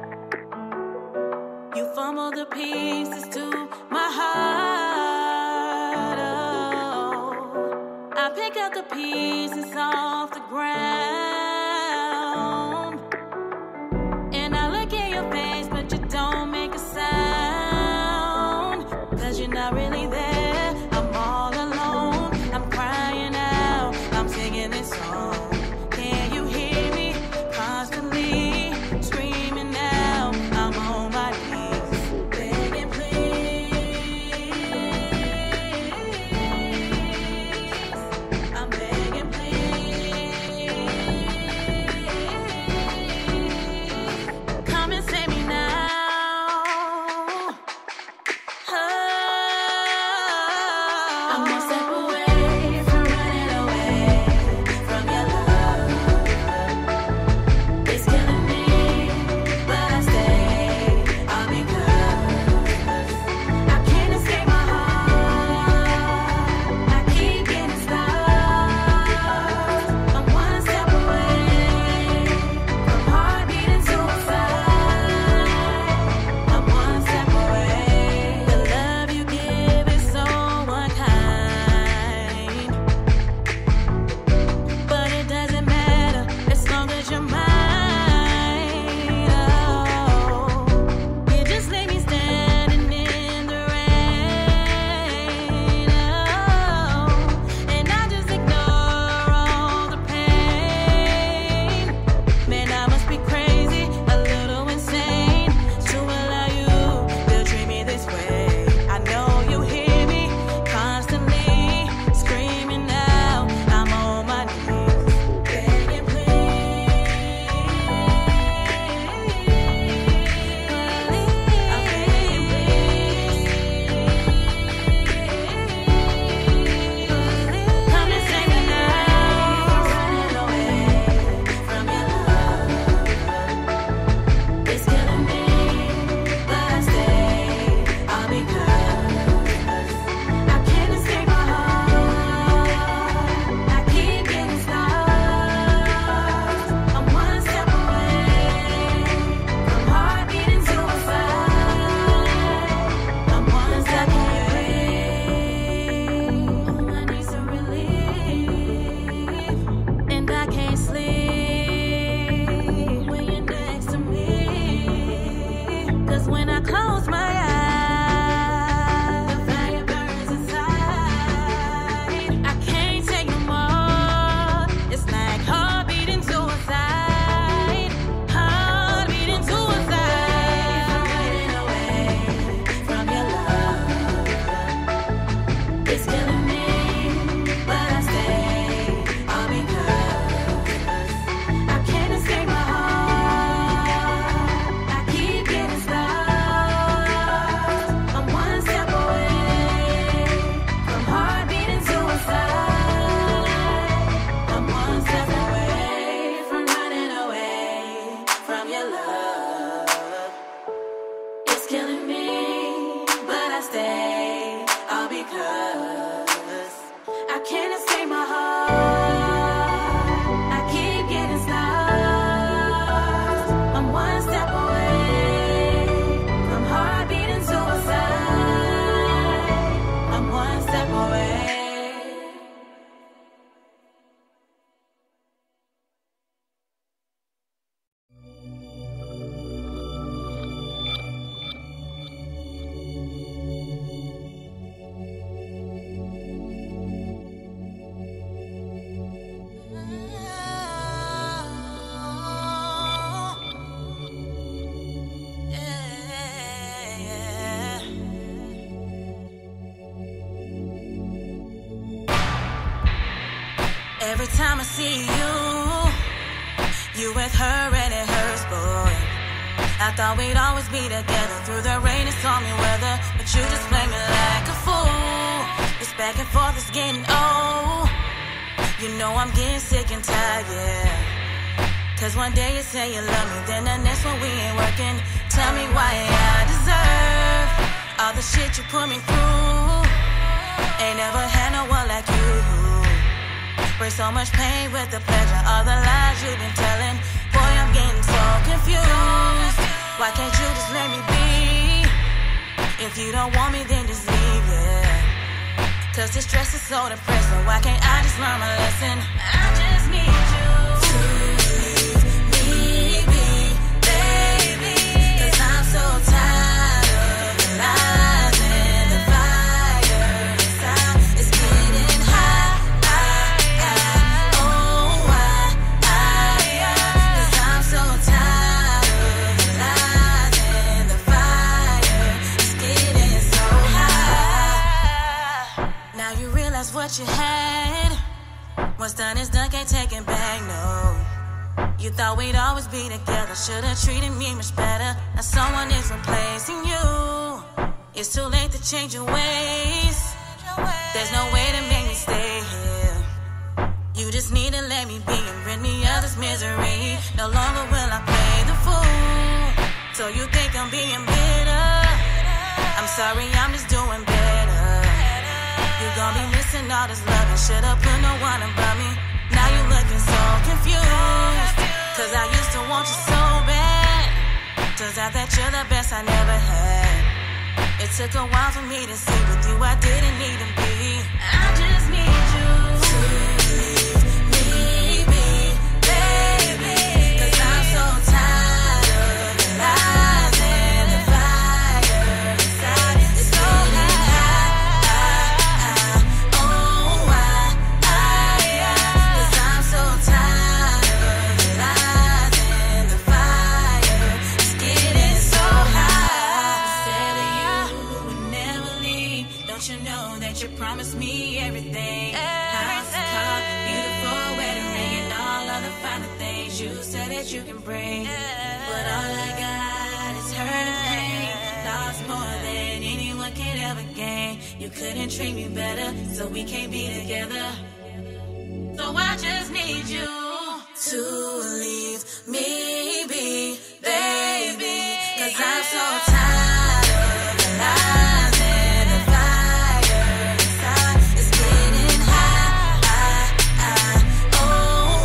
You fumble the pieces to my heart. Oh, I pick up the pieces off the ground, and I look in your face, but you don't make a sound. 'Cause you're not really there, I'm all alone. I'm crying out, I'm singing this song. Can you hear me? Constantly screaming out, I'm on my knees, begging please. I'm begging please. Come and save me now. I'm one step away from running away from your love. It's killing me, but I stay all because I can't escape my heart. I keep getting stuck. I'm one step away from heart beating suicide. I'm one step away. The love you give is so unkind, but it doesn't matter as long as you're mine. Oh, you just leave me standing in the rain. Oh, and I just ignore all the pain. Man, I must be crazy, a little insane, to allow you to treat me this way. I know you hear me constantly screaming out, I'm on my knees, begging please. I'm begging please. Come and save me now. I'm running away from your love. It's killing me, but I stay all because I can't escape my heart. I keep getting stuck. I'm one step away from heart beating suicide. I'm one step away. I need some relief, and I can't sleep when you're next to me. 'Cause when I close my eyes, the fire burns inside. I can't take no more. It's like heart beating suicide. Heart beating suicide. I'm running away from your love. It's killing me, but I stay all because I can't escape my heart. I keep getting stuck. I'm one step away from heart beating suicide. I'm one step away from running away from your love. It's killing me, but I stay all because I can't escape my heart. I keep getting stuck. I'm one step away from heart beating suicide. I'm one step away. Every time I see you with her and it hurts, boy. I thought we'd always be together through the rain and stormy weather, but you just play me like a fool. This back and forth is getting old. You know I'm getting sick and tired, yeah. Cause one day you say you love me, then the next one we ain't working. Tell me why I deserve all the shit you put me through. Ain't never had no one like you. Bring so much pain with the pleasure, all the lies you've been telling. Boy, I'm getting so confused. Why can't you just let me be? If you don't want me, then just leave, yeah. Cause this stress is so depressing. Why can't I just learn my lesson? I just need you to leave me be, baby. Cause I'm so tired of the lies and the fire inside. It's getting hot. Oh, cause I'm so tired of the lies and the fire. It's getting so hot. Now you realize what you had. What's done is done, can't take it back, no. You thought we'd always be together, should've treated me much better. Now someone is replacing you. It's too late to change your ways. There's no way to make me stay here. You just need to let me be and rid me of this misery. No longer will I play the fool. So you think I'm being bitter? I'm sorry, I'm just doing better. You gon' be missing all this love and should've put no one above me. Now you looking so confused. Cause I used to want you so bad. Turns out that you're the best I never had. It took a while for me to see with you I didn't need to be. I just need you to leave me be, baby. Cause I'm so tired of the lies and the fire inside. It's so hot. Oh, cause I'm so tired of the lies and the fire. It's getting so hot. Said that you would never leave. Don't you know that you promised me everything? House, car, beautiful wedding ring, and all other finer things you said that you can bring. But all I got is hurt and pain. Lost more than anyone could ever gain. You couldn't treat me better, so we can't be together. So I just need you to leave me be, baby. Cause I'm so tired of the lies and the fire inside. It's getting hot. Oh,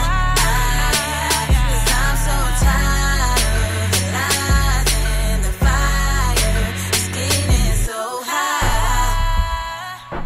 cause I'm so tired of the lies and the fire. It's getting so hot.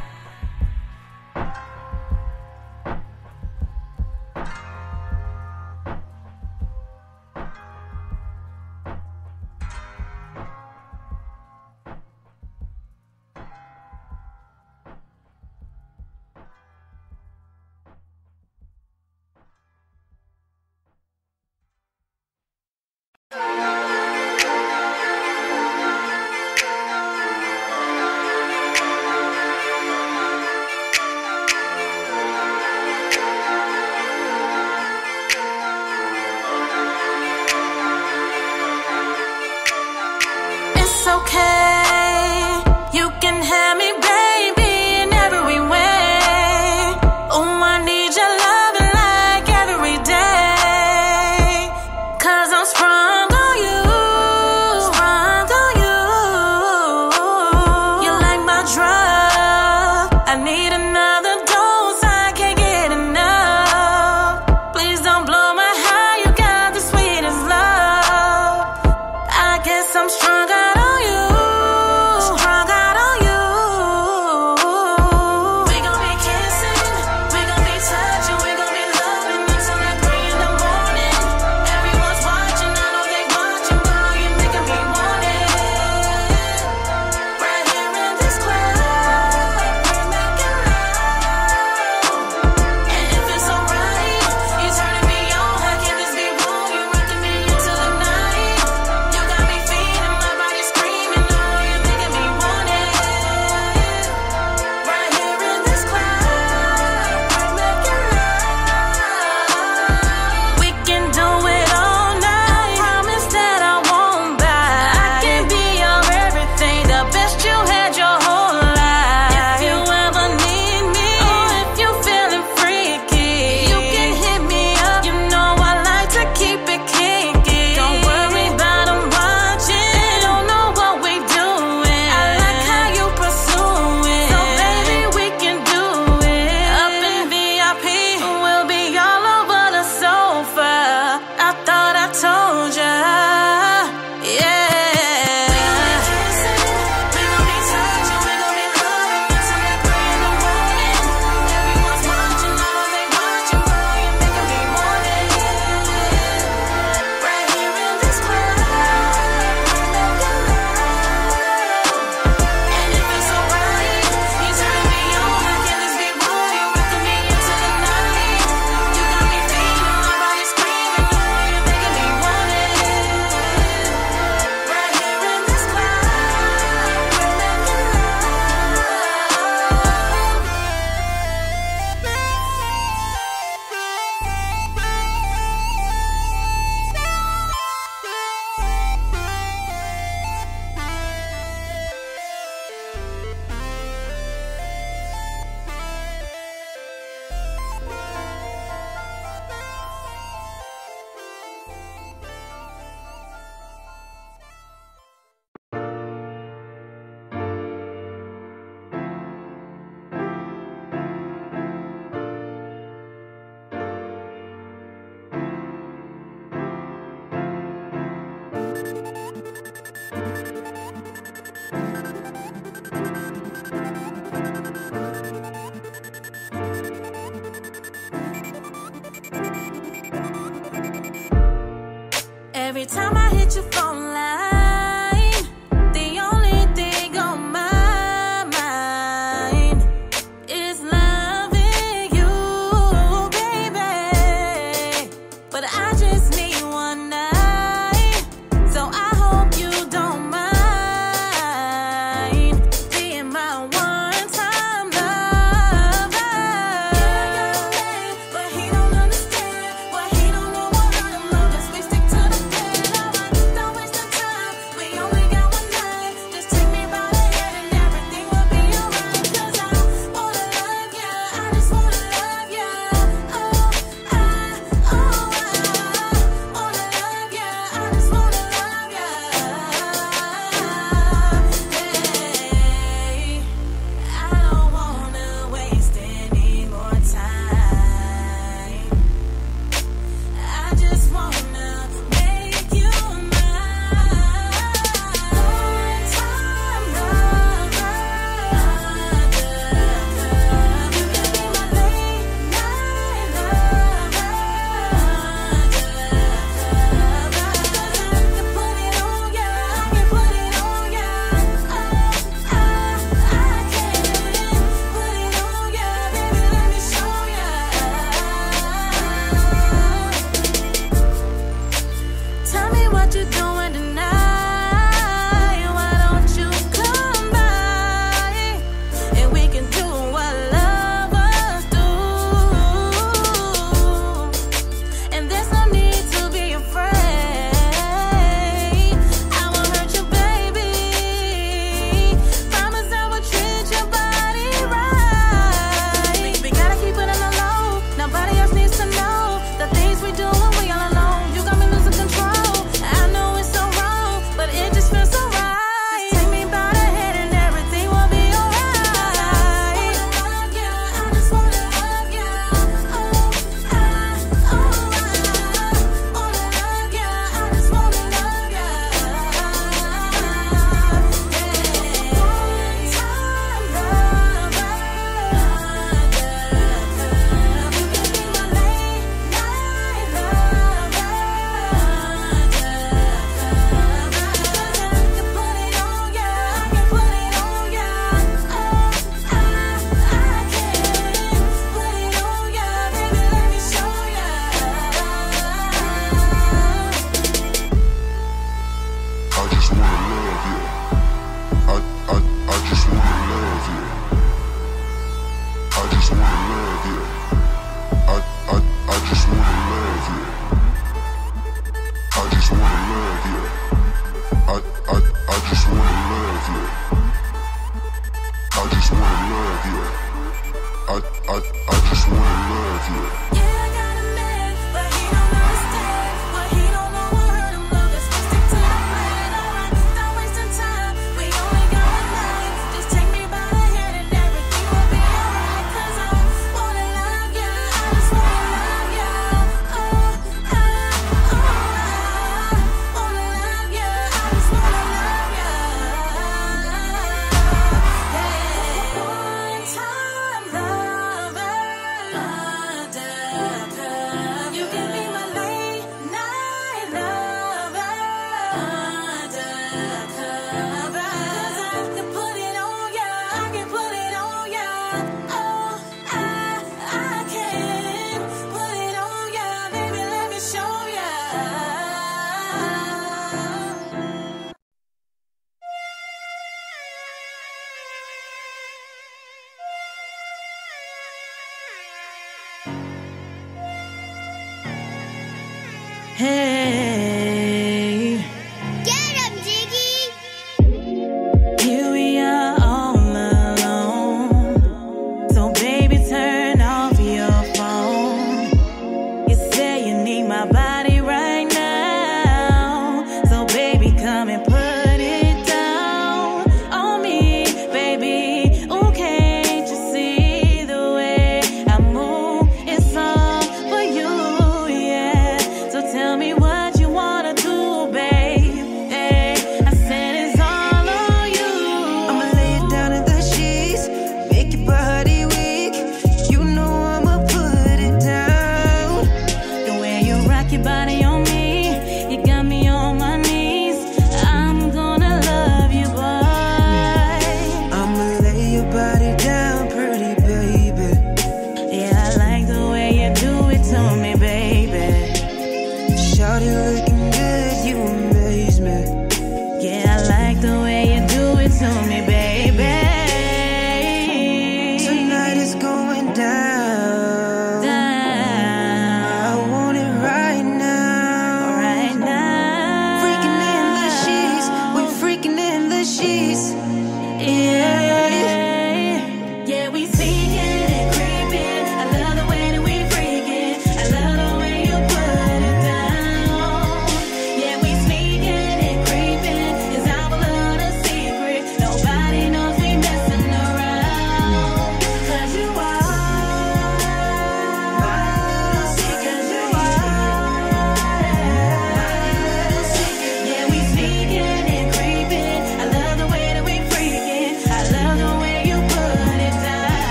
Hey.